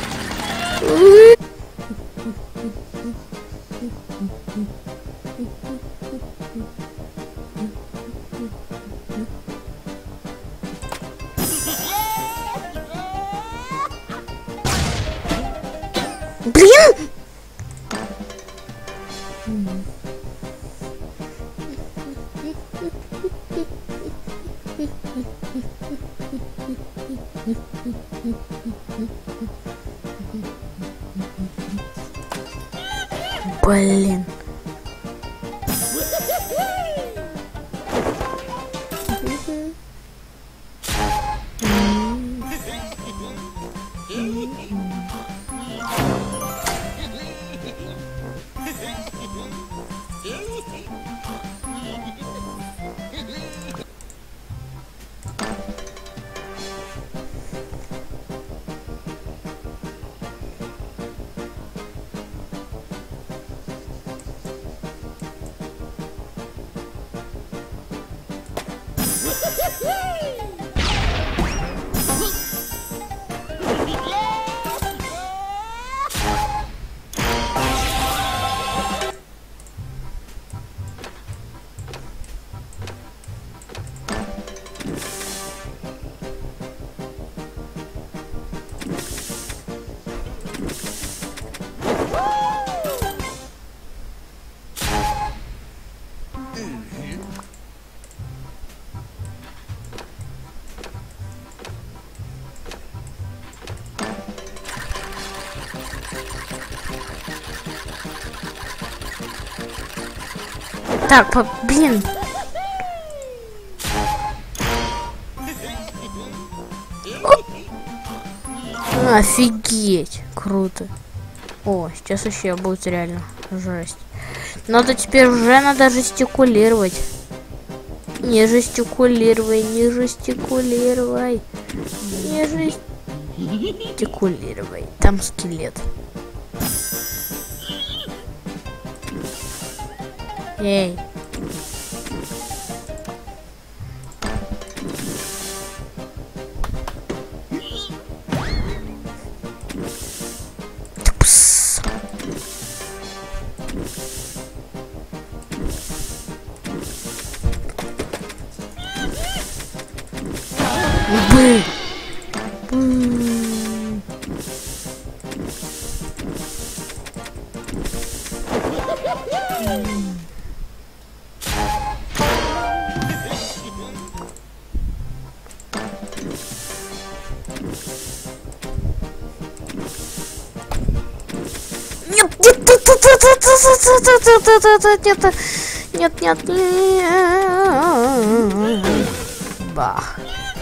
Speaker 1: Блин! Блин. Так, по, блин. О! Офигеть, круто. О, сейчас вообще будет реально жесть. Надо теперь уже надо жестикулировать. Не жестикулируй, не жестикулируй. Не жестикулируй. Там скелет. Эй. Бы. Бы. Нет, нет, нет, нет, нет, нет, нет, бах.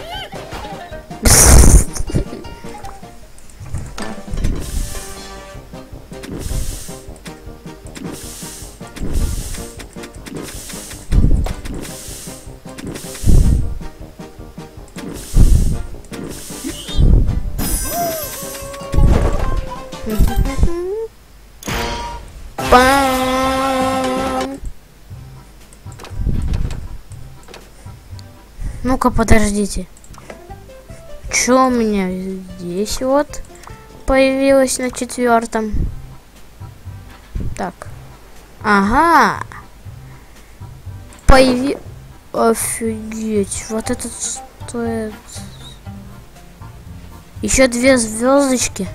Speaker 1: Пам. Ну-ка, подождите. Чё у меня здесь вот появилось на четвертом? Так. Ага. Появи... Офигеть. Вот этот стоит... Еще две звездочки.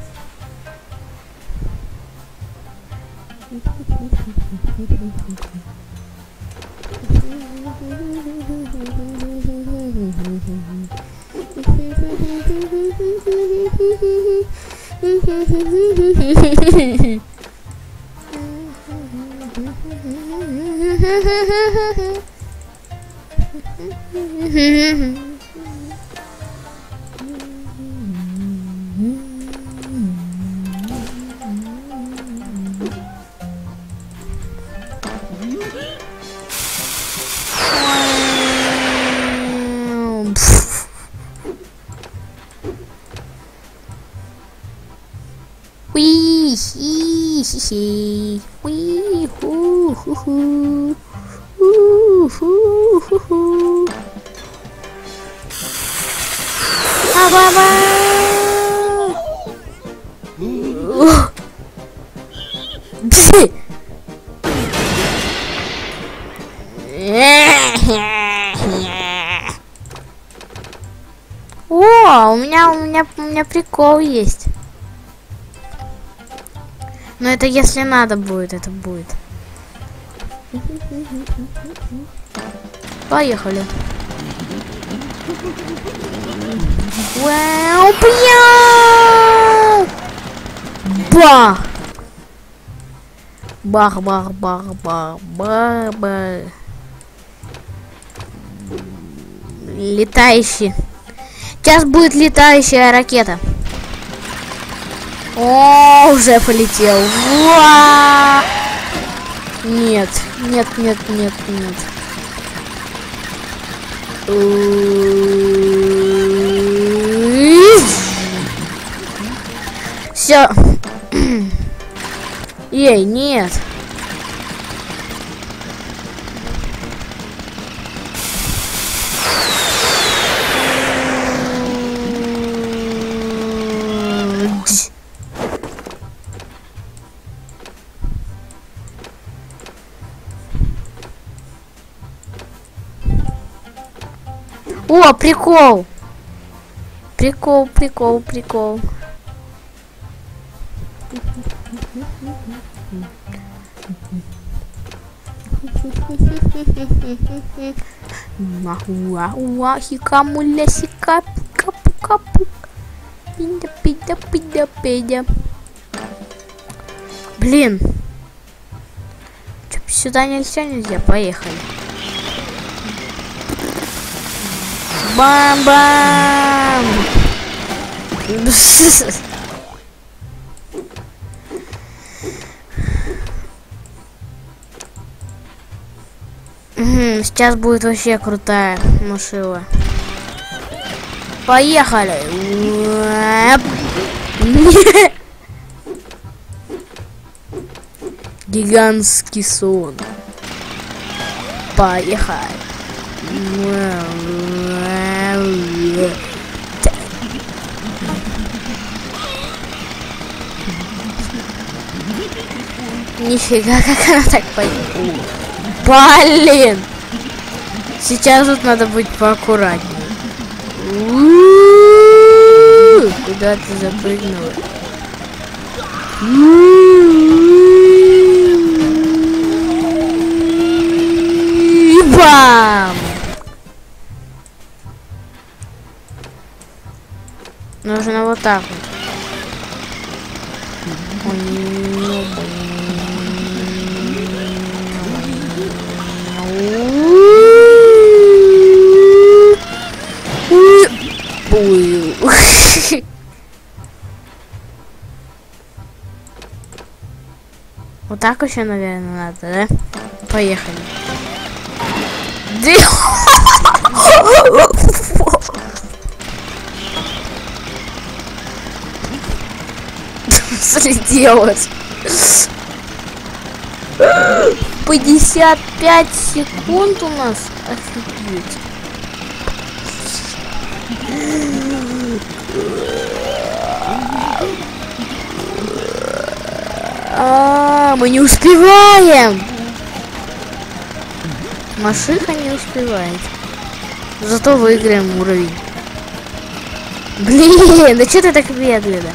Speaker 1: Уи, хи, хи, хи. Уи, ху, ху, ху. У, ху, ху, ху. А-ба-ба. Пси. О, у меня, у меня, у меня прикол есть. Но это если надо будет, это будет. Поехали. Вау, пьяу! Бах! Бах, бах, бах, бах, бах, бах. Летающий. Сейчас будет летающая ракета. О, уже полетел. Уа! Нет, нет, нет, нет, нет. Все. Ей, нет. О, прикол! Прикол, прикол, прикол. Уа, хикамуля, сика, капу, капу. Пида, пида, пида, пида. Блин. Чё, сюда нельзя, нельзя, поехали. Бам-бам! Сейчас будет вообще крутая машина. Поехали! Гигантский сон. Поехали! Нифига, как она так поехала. Блин! Сейчас тут надо быть поаккуратнее. Куда ты запрыгнула? Бам! Нужно вот так вот. Вот так еще, наверное, надо, да? Поехали. Слетелось. пятьдесят пять секунд у нас. Офигеть. А, мы не успеваем. Машиха не успевает. Зато выиграем уровень. Блин, да что ты так медленно?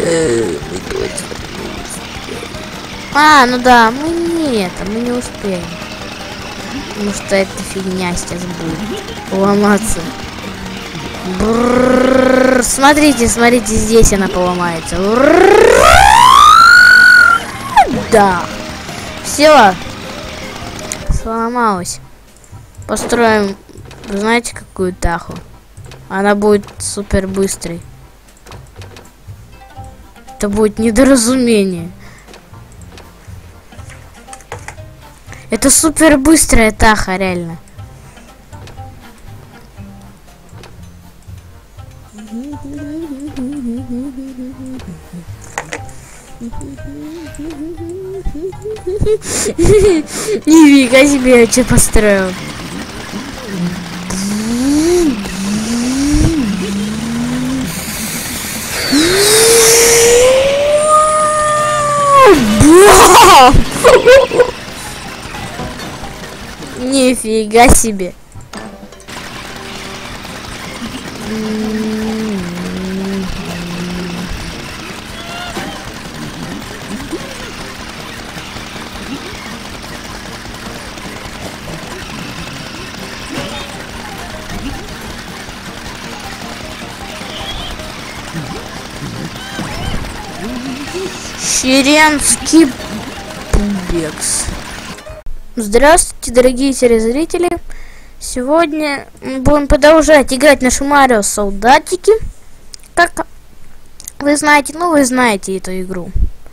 Speaker 1: А, ну да, мы нет, мы не успеем. Потому что эта фигня сейчас будет ломаться. Брррррр. Смотрите, смотрите, здесь она поломается. Да. Все. Сломалась. Построим, знаете, какую таху? Она будет супер быстрой. Это будет недоразумение. Это супер быстрая таха, реально. Нифига себе, я что построил. Нифига себе. Черенский пубекс. Здравствуйте, дорогие телезрители. Сегодня мы будем продолжать играть наши Марио Солдатики. Как вы знаете, ну вы знаете эту игру.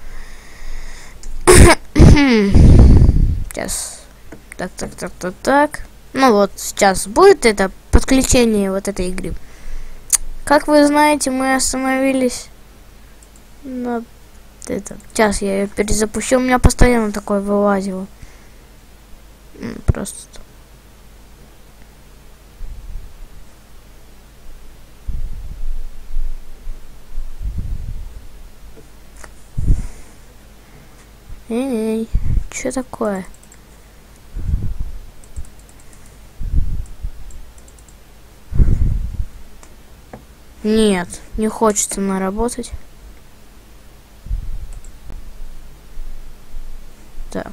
Speaker 1: Сейчас. Так, так, так, так, так. Ну вот, сейчас будет это подключение вот этой игры. Как вы знаете, мы остановились на это. Сейчас я ее перезапущу. У меня постоянно такое вылазило. Просто. Эй, что такое? Нет, не хочется наработать. Так.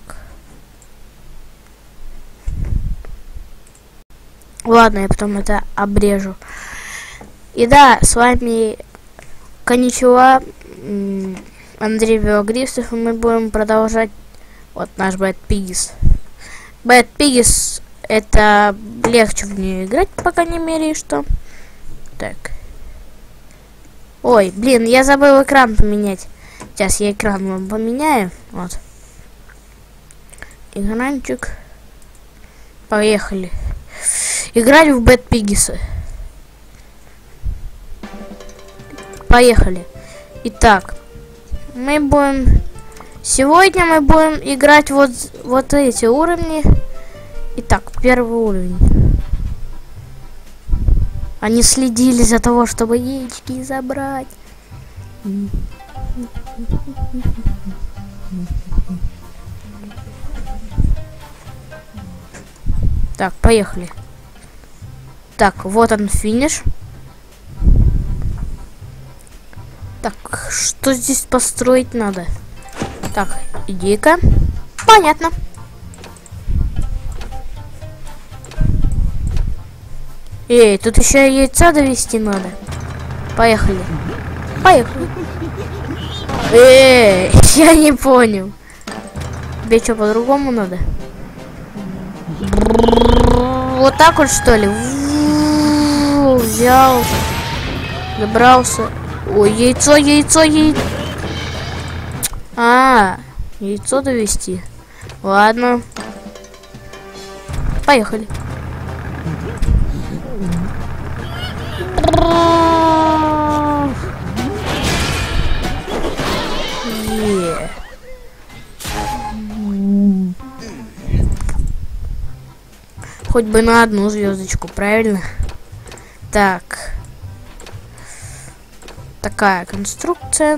Speaker 1: Ладно, я потом это обрежу. И да, с вами коничева, Андрей Белогривцев, и мы будем продолжать вот наш Bad Piggies. Bad Piggies это легче в нее играть, по крайней мере, что. Так. Ой, блин, я забыл экран поменять. Сейчас я экран вам поменяю. Вот. Экранчик. Поехали. Играть в Bad Piggies. Поехали. Итак, мы будем... Сегодня мы будем играть вот, вот эти уровни. Итак, первый уровень. Они следили за того, чтобы яички забрать. Так, поехали. Так, вот он финиш. Так, что здесь построить надо? Так, иди-ка. Понятно. Эй, тут еще яйца довести надо. Поехали. Поехали. Эй, я не понял. Тебе что, по-другому надо? Вот так вот, что ли? Взял. Забрался. Ой, яйцо, яйцо, яйцо. А, яйцо довести. Ладно. Поехали. Yeah. Хоть бы на одну звездочку, правильно? Так. Такая конструкция.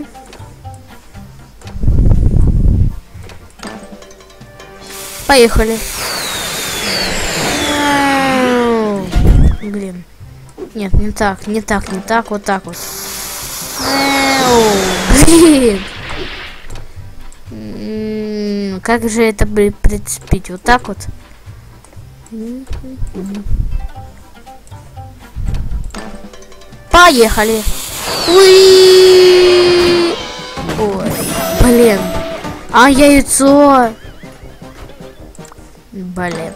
Speaker 1: Поехали. Блин. Нет, не так, не так, не так, вот так вот. Блин. М-м, как же это прицепить? Вот так вот. Поехали. Уи! Ой, блин. А яйцо. Блин.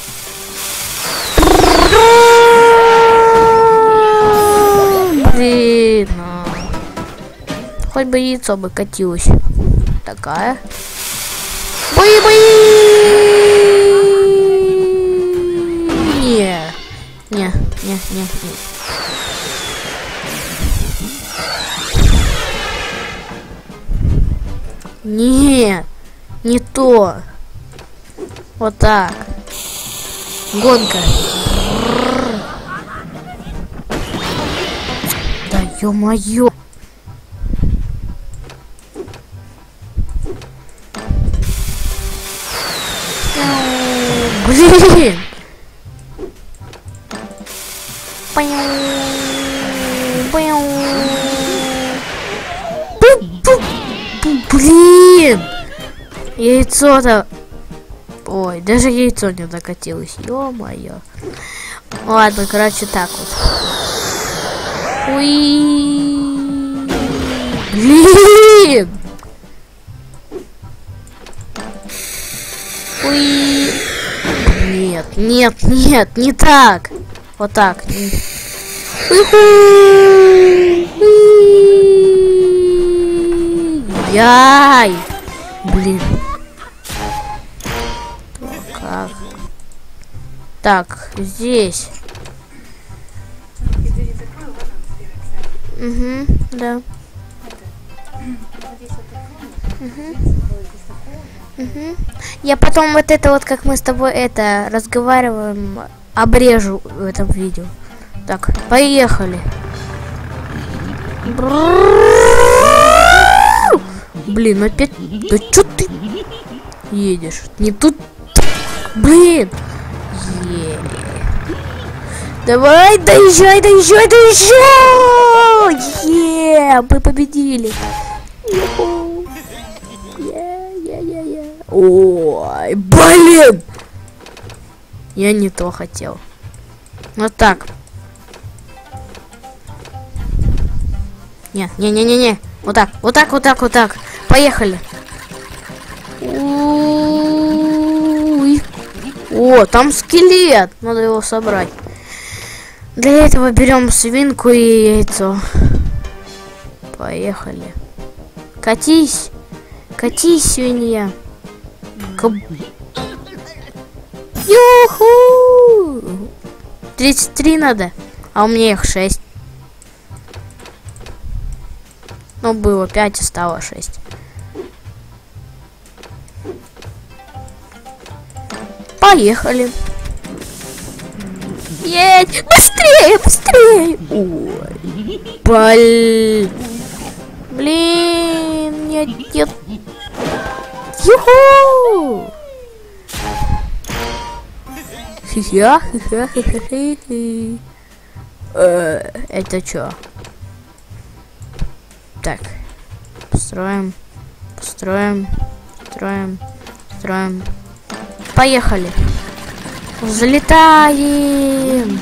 Speaker 1: Блин. Хоть бы яйцо бы катилось. Такая. Бой-бой! Не. Не, не, не, не. Не, не то. Вот так. Гонка. Да ё-моё. Блин. Блин. Яйцо-то. Ой, даже яйцо не докатилось. Ё-моё. Ладно, короче, так вот. Уи. Блин. Уи. Нет, нет, нет, не так. Вот так. Яй. Блин. Как? Так, здесь. Угу, да. Угу. Угу. Я потом вот это вот, как мы с тобой это разговариваем, обрежу в этом видео. Так, поехали. Блин, опять. Да чё ты едешь? Не тут. Блин. Е-е. Давай, доезжай, доезжай, доезжай! Е, мы победили. Е-е-е-е. Ой, блин! Я не то хотел. Вот так. Нет, не-не-не-не. Вот так, вот так, вот так, вот так. Поехали. Ой. О, там скелет. Надо его собрать. Для этого берем свинку и яйцо. Поехали. Катись. Катись, свинья. Каб... Юху! тридцать три надо, а у меня их шесть. Ну, было пять, и стало шесть. Поехали. Едь! Быстрее, быстрее! Ой. Боль. Блин, нет, нет. Юху! Хи-хи, хи-хи-хи-хи. Это чё? Так. Построим. Построим. Строим. Строим. Поехали. Взлетаем.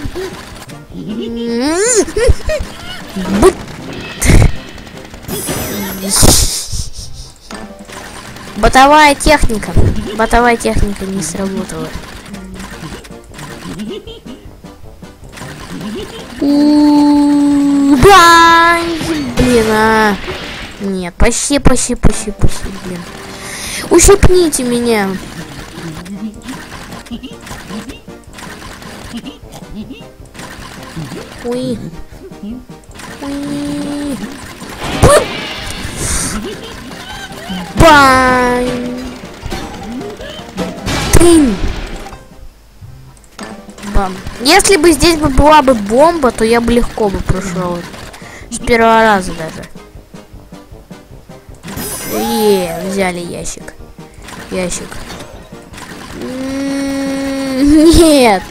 Speaker 1: Бытовая техника. Бытовая техника не сработала. Блин, а. Нет, почти, почти, почти, почти, блин. Ущипните меня. Ой. Ой. Бань. Блин. Бам. Если бы здесь бы была бы бомба, то я бы легко бы прошел. С первого раза даже. Е, взяли ящик. Ящик. Нет.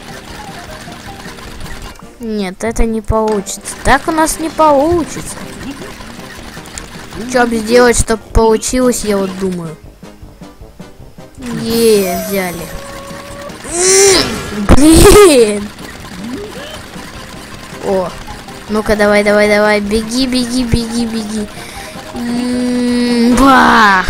Speaker 1: Нет, это не получится. Так у нас не получится. Что бы сделать, чтобы получилось, я вот думаю. Е, взяли. Блин. О. Ну-ка, давай, давай, давай. Беги, беги, беги, беги. М-м-м, бах.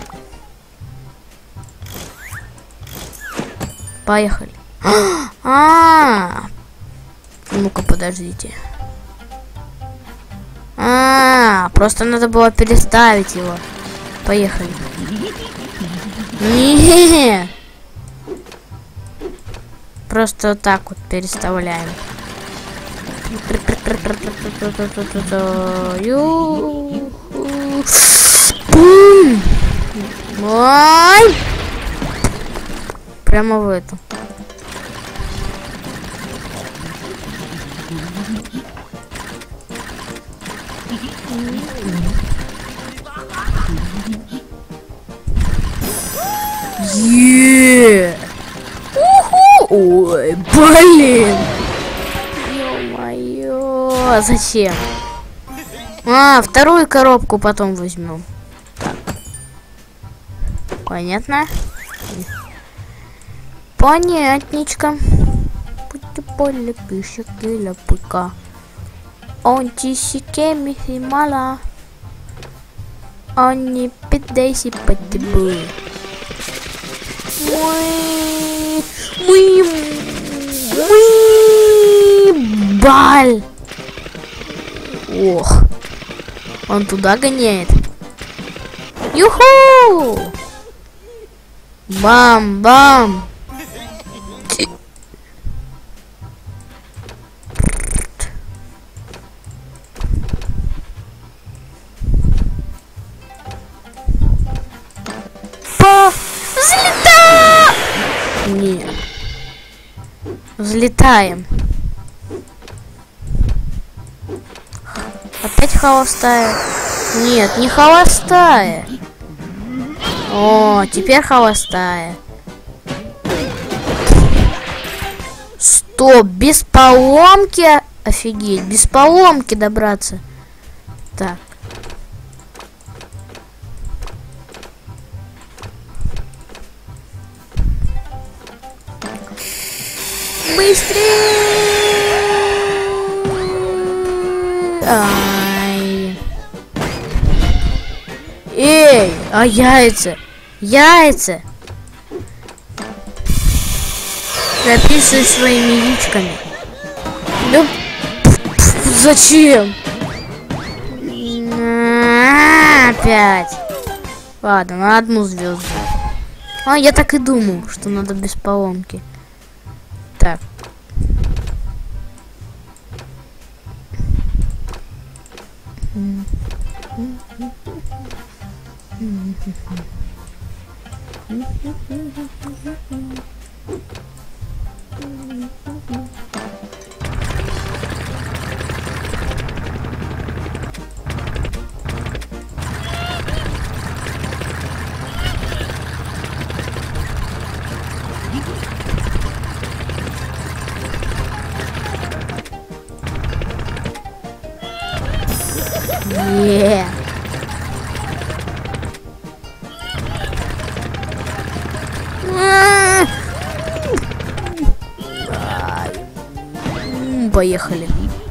Speaker 1: Поехали. А-а-а. Ну-ка, подождите. А, просто надо было переставить его. Поехали. Не. Просто вот так вот переставляем. Ой! Прямо в эту. Е! Ой, блин! Ё-моё! Зачем? А, вторую коробку потом возьмем. Так. Понятно? Понятничко. Поле пишет для пыка. Он тисикеми мала. Он не пидейси под тобой. Мы, мы, мы, баль. Ох, он туда гоняет. Юху! Бам-бам! Взлетаем! Нет. Взлетаем. Опять холостая. Нет, не холостая. О, теперь холостая. Стоп, без поломки. Офигеть, без поломки добраться. Так. Быстрее! Ай. Эй, а яйца? Яйца! Записывай своими яичками. Да зачем? Опять. Ладно, на одну звезду. А, я так и думал, что надо без поломки. Так. Yeah. поехали.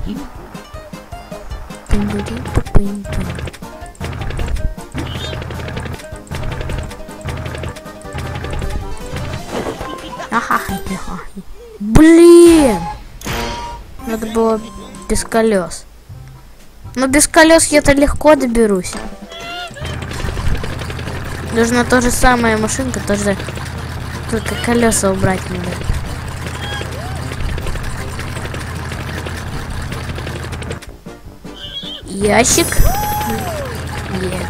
Speaker 1: Блин! Надо было без колес. Но без колес я-то легко доберусь. Нужна то же самая машинка, тоже только колеса убрать надо. Ящик. Yeah.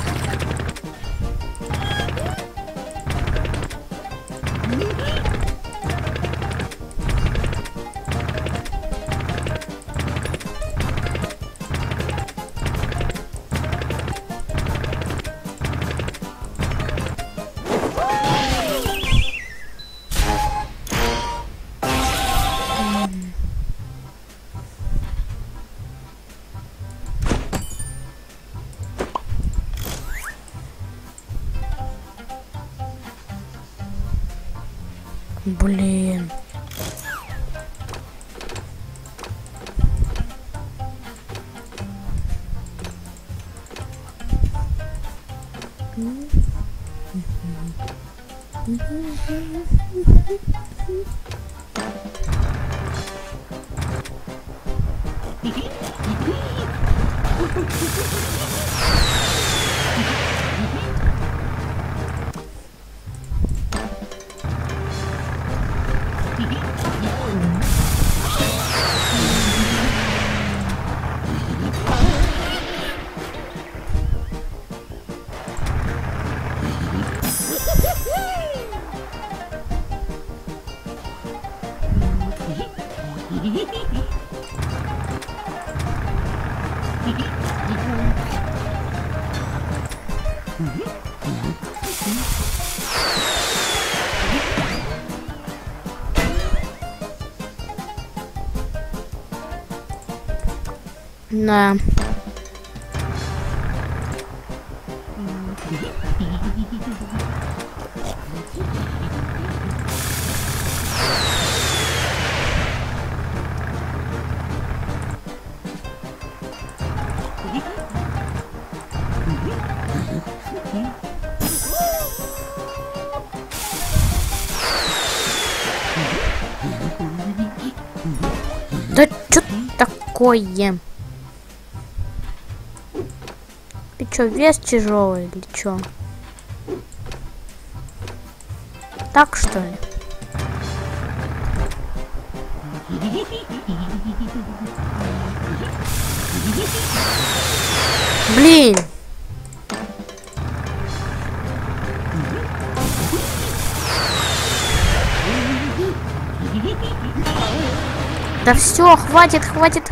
Speaker 1: Блин. Да. Да что такое? Ты чё, вес тяжелый или чё? Так что ли? Блин! Да все, хватит, хватит.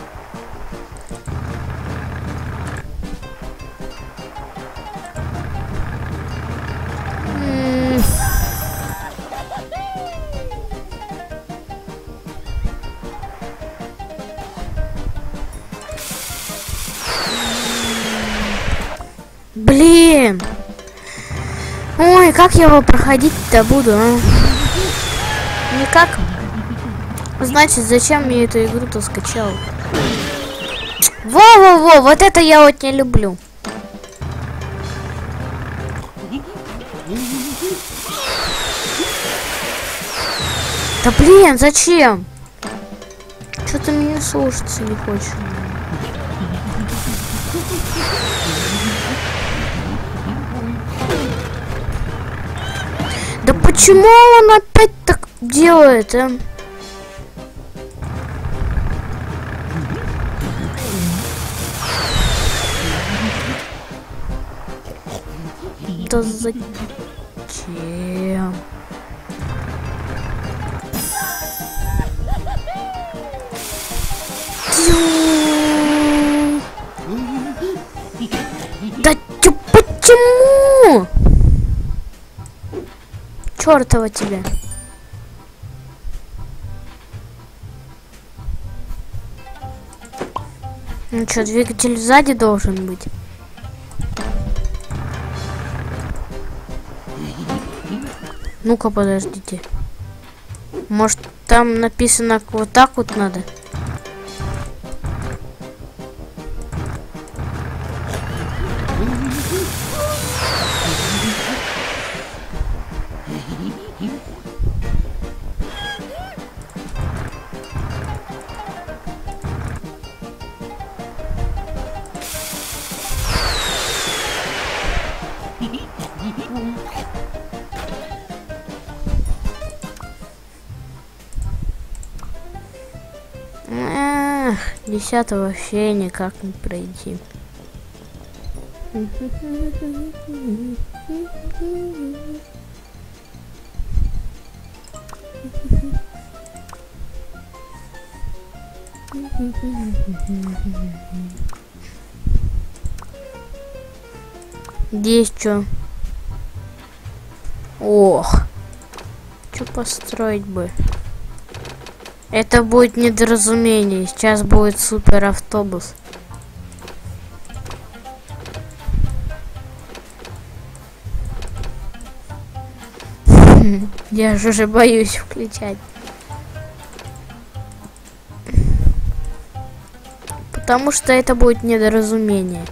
Speaker 1: М-м. Блин! Ой, как я его проходить-то буду, а? Никак. Значит, зачем мне эту игру-то скачал? Во-во-во, вот это я вот не люблю. Да блин, зачем? Что ты меня слушаться не хочешь? Да почему он опять так делает, а? Да зачем? Да чё, почему? Чёртова тебя. Ну чё, двигатель сзади должен быть? Ну-ка, подождите. Может, там написано вот так вот надо? Эх, десятого вообще никак не пройти. Здесь что? Ох, что построить бы? Это будет недоразумение. Сейчас будет супер автобус. Я же уже боюсь включать. Потому что это будет недоразумение.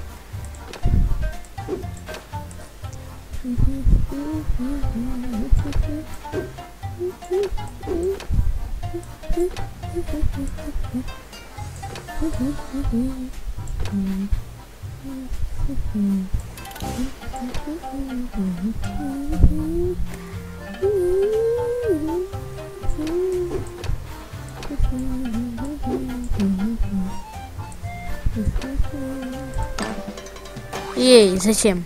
Speaker 1: Ей, зачем?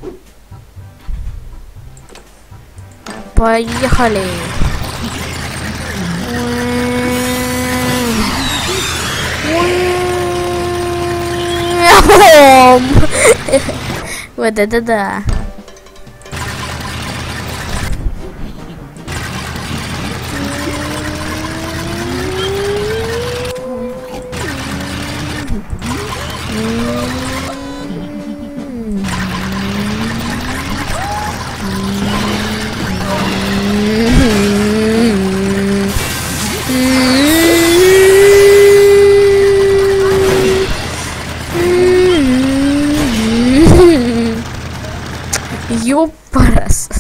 Speaker 1: Поехали. Вот это да. Ёпарас.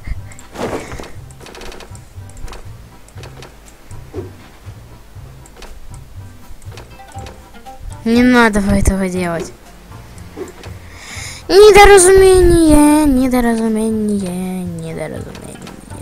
Speaker 1: Не надо этого делать. Недоразумение, недоразумение, недоразумение.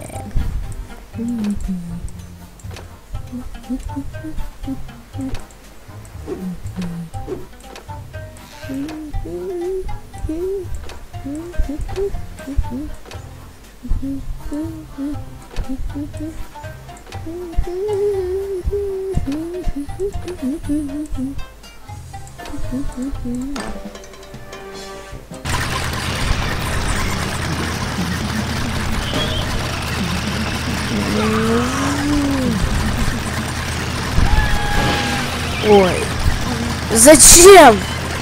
Speaker 1: Ой, зачем?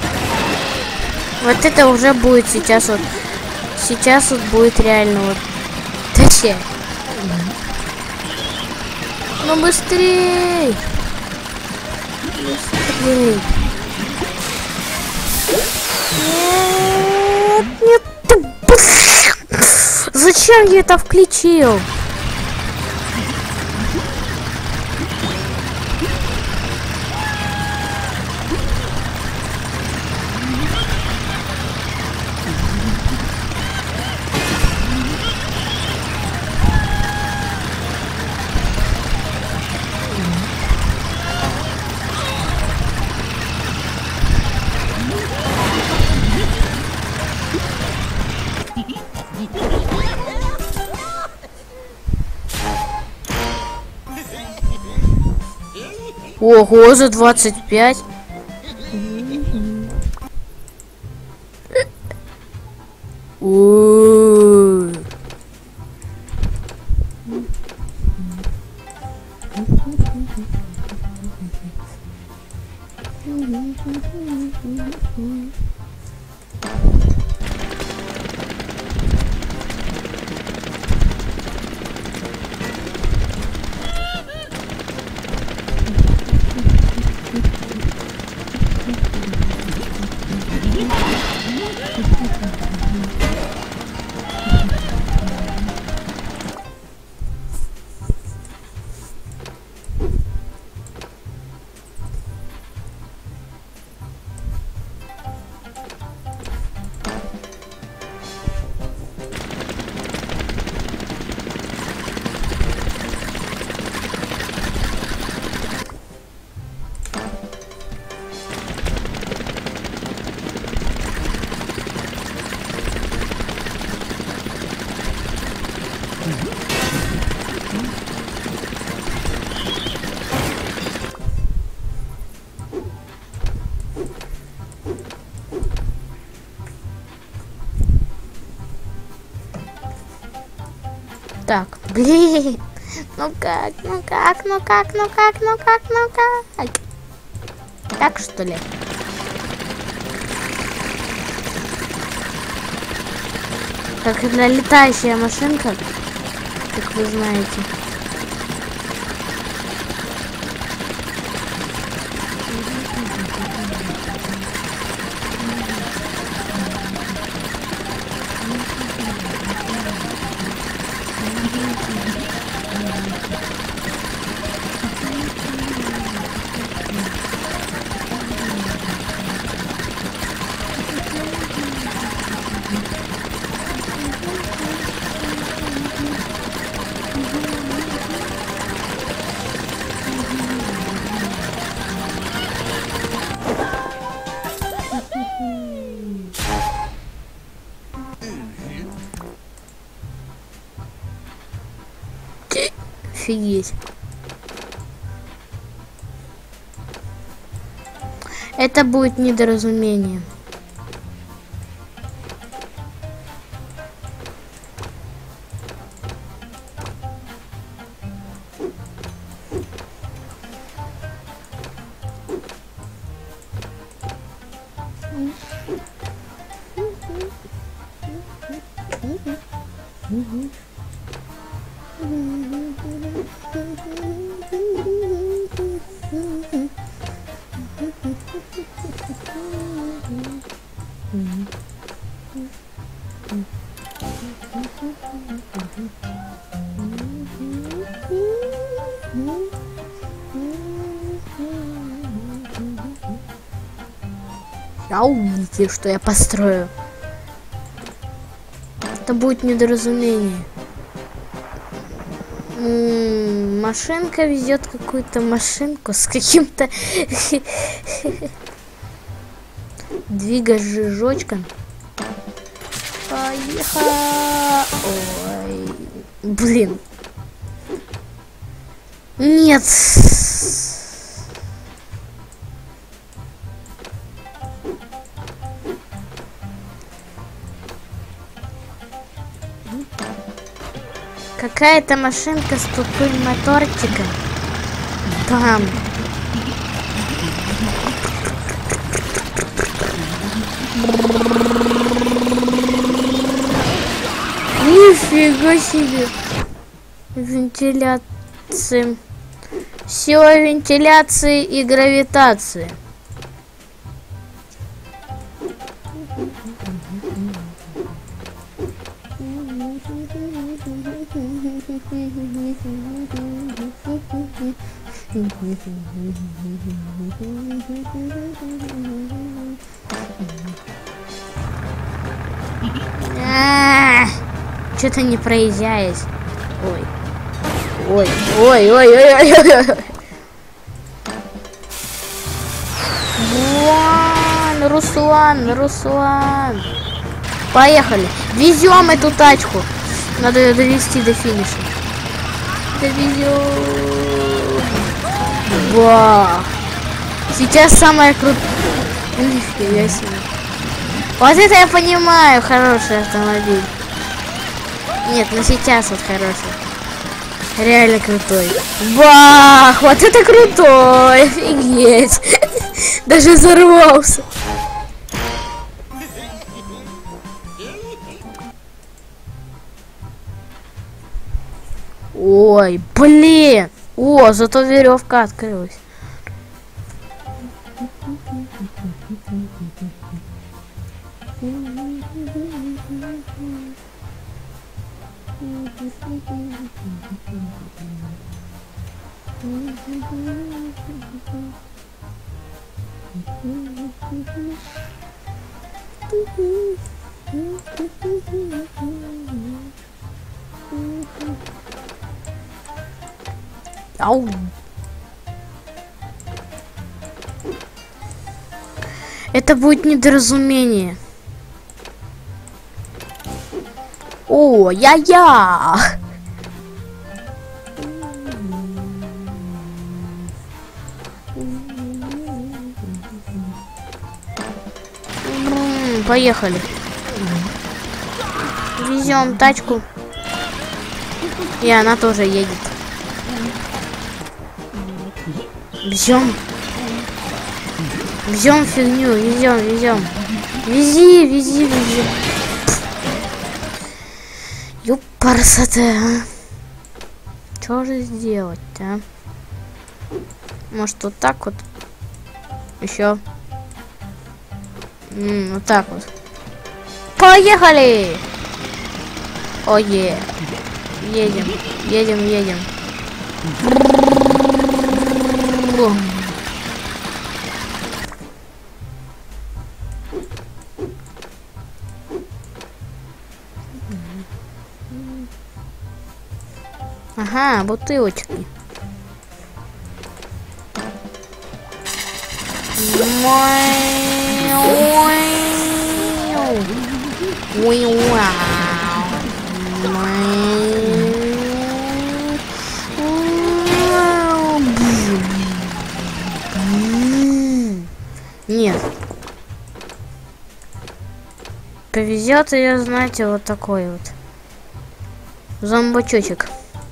Speaker 1: Вот это уже будет сейчас вот, сейчас вот будет реально вот, точнее. Ну быстрей! Быстрей! Нет, нет! Зачем я это включил? Ого, за двадцать пять. Ой. Так, блин. Ну как, ну как, ну как, ну как, ну как, ну как. Так что ли? Как это летающая машинка, как вы знаете. Офигеть. Это будет недоразумение. А увидите, что я построю. Это будет недоразумение. М-м, машинка везет какую-то машинку с каким-то двигателем. Поехали. Ой, блин. Нет. Какая-то машинка с тупым моторчиком. Бам. Нифига себе. Вентиляция. Сила вентиляции и гравитации. Что-то не проезжает. Ой. Ой, ой, ой, ой, ой, ой. Руслан, Руслан, Руслан. Поехали. Везем эту тачку. Надо ее довести до финиша. Довезем. Вау. Сейчас самое крутое. Нифига себе. Вот это я понимаю, хороший автомобиль. Нет, ну сейчас вот хороший. Реально крутой. Бах! Вот это крутой! Офигеть! Даже взорвался. Ой, блин! О, зато веревка открылась. Ау. Это будет недоразумение. О, я-я! Поехали. Везем тачку. И она тоже едет. Везем. Везем фигню, везем, везем. Вези, вези, вези. Ёпарасоте, а. Что же сделать-то, а? Может, вот так вот? Еще. М, вот так вот. Поехали! Ое. Едем, едем, едем. Ага, бутылочки. Нет. Повезет ее, знаете, вот такой вот зомбачочек.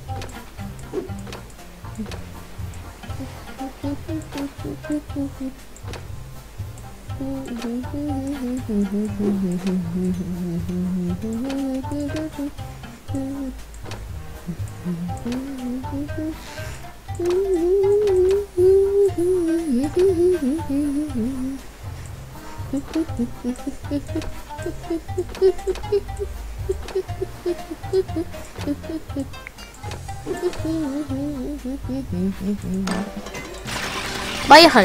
Speaker 1: Поехали.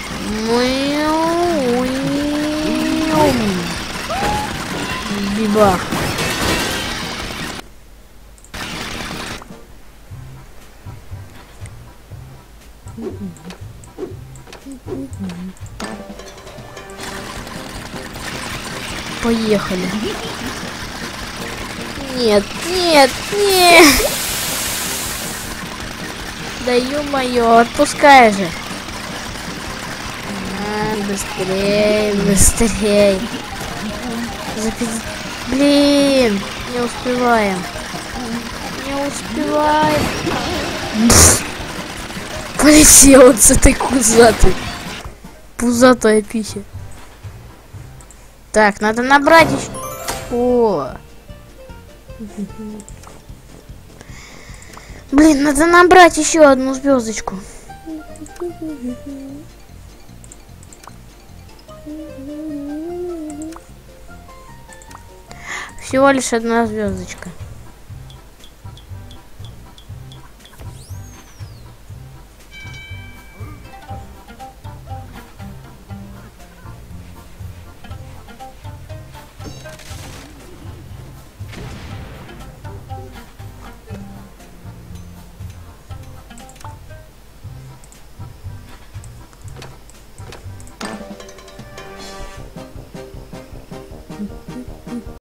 Speaker 1: Биба. Поехали. Нет, нет, нет. Да ё-моё, отпускай же. А, быстрее, быстрее. Запи... Блин, не успеваем. Не успеваем. Полетел с этой пузатой. Пузатая пися. Так, надо набрать еще. О. Блин, надо набрать еще одну звездочку. Всего лишь одна звездочка.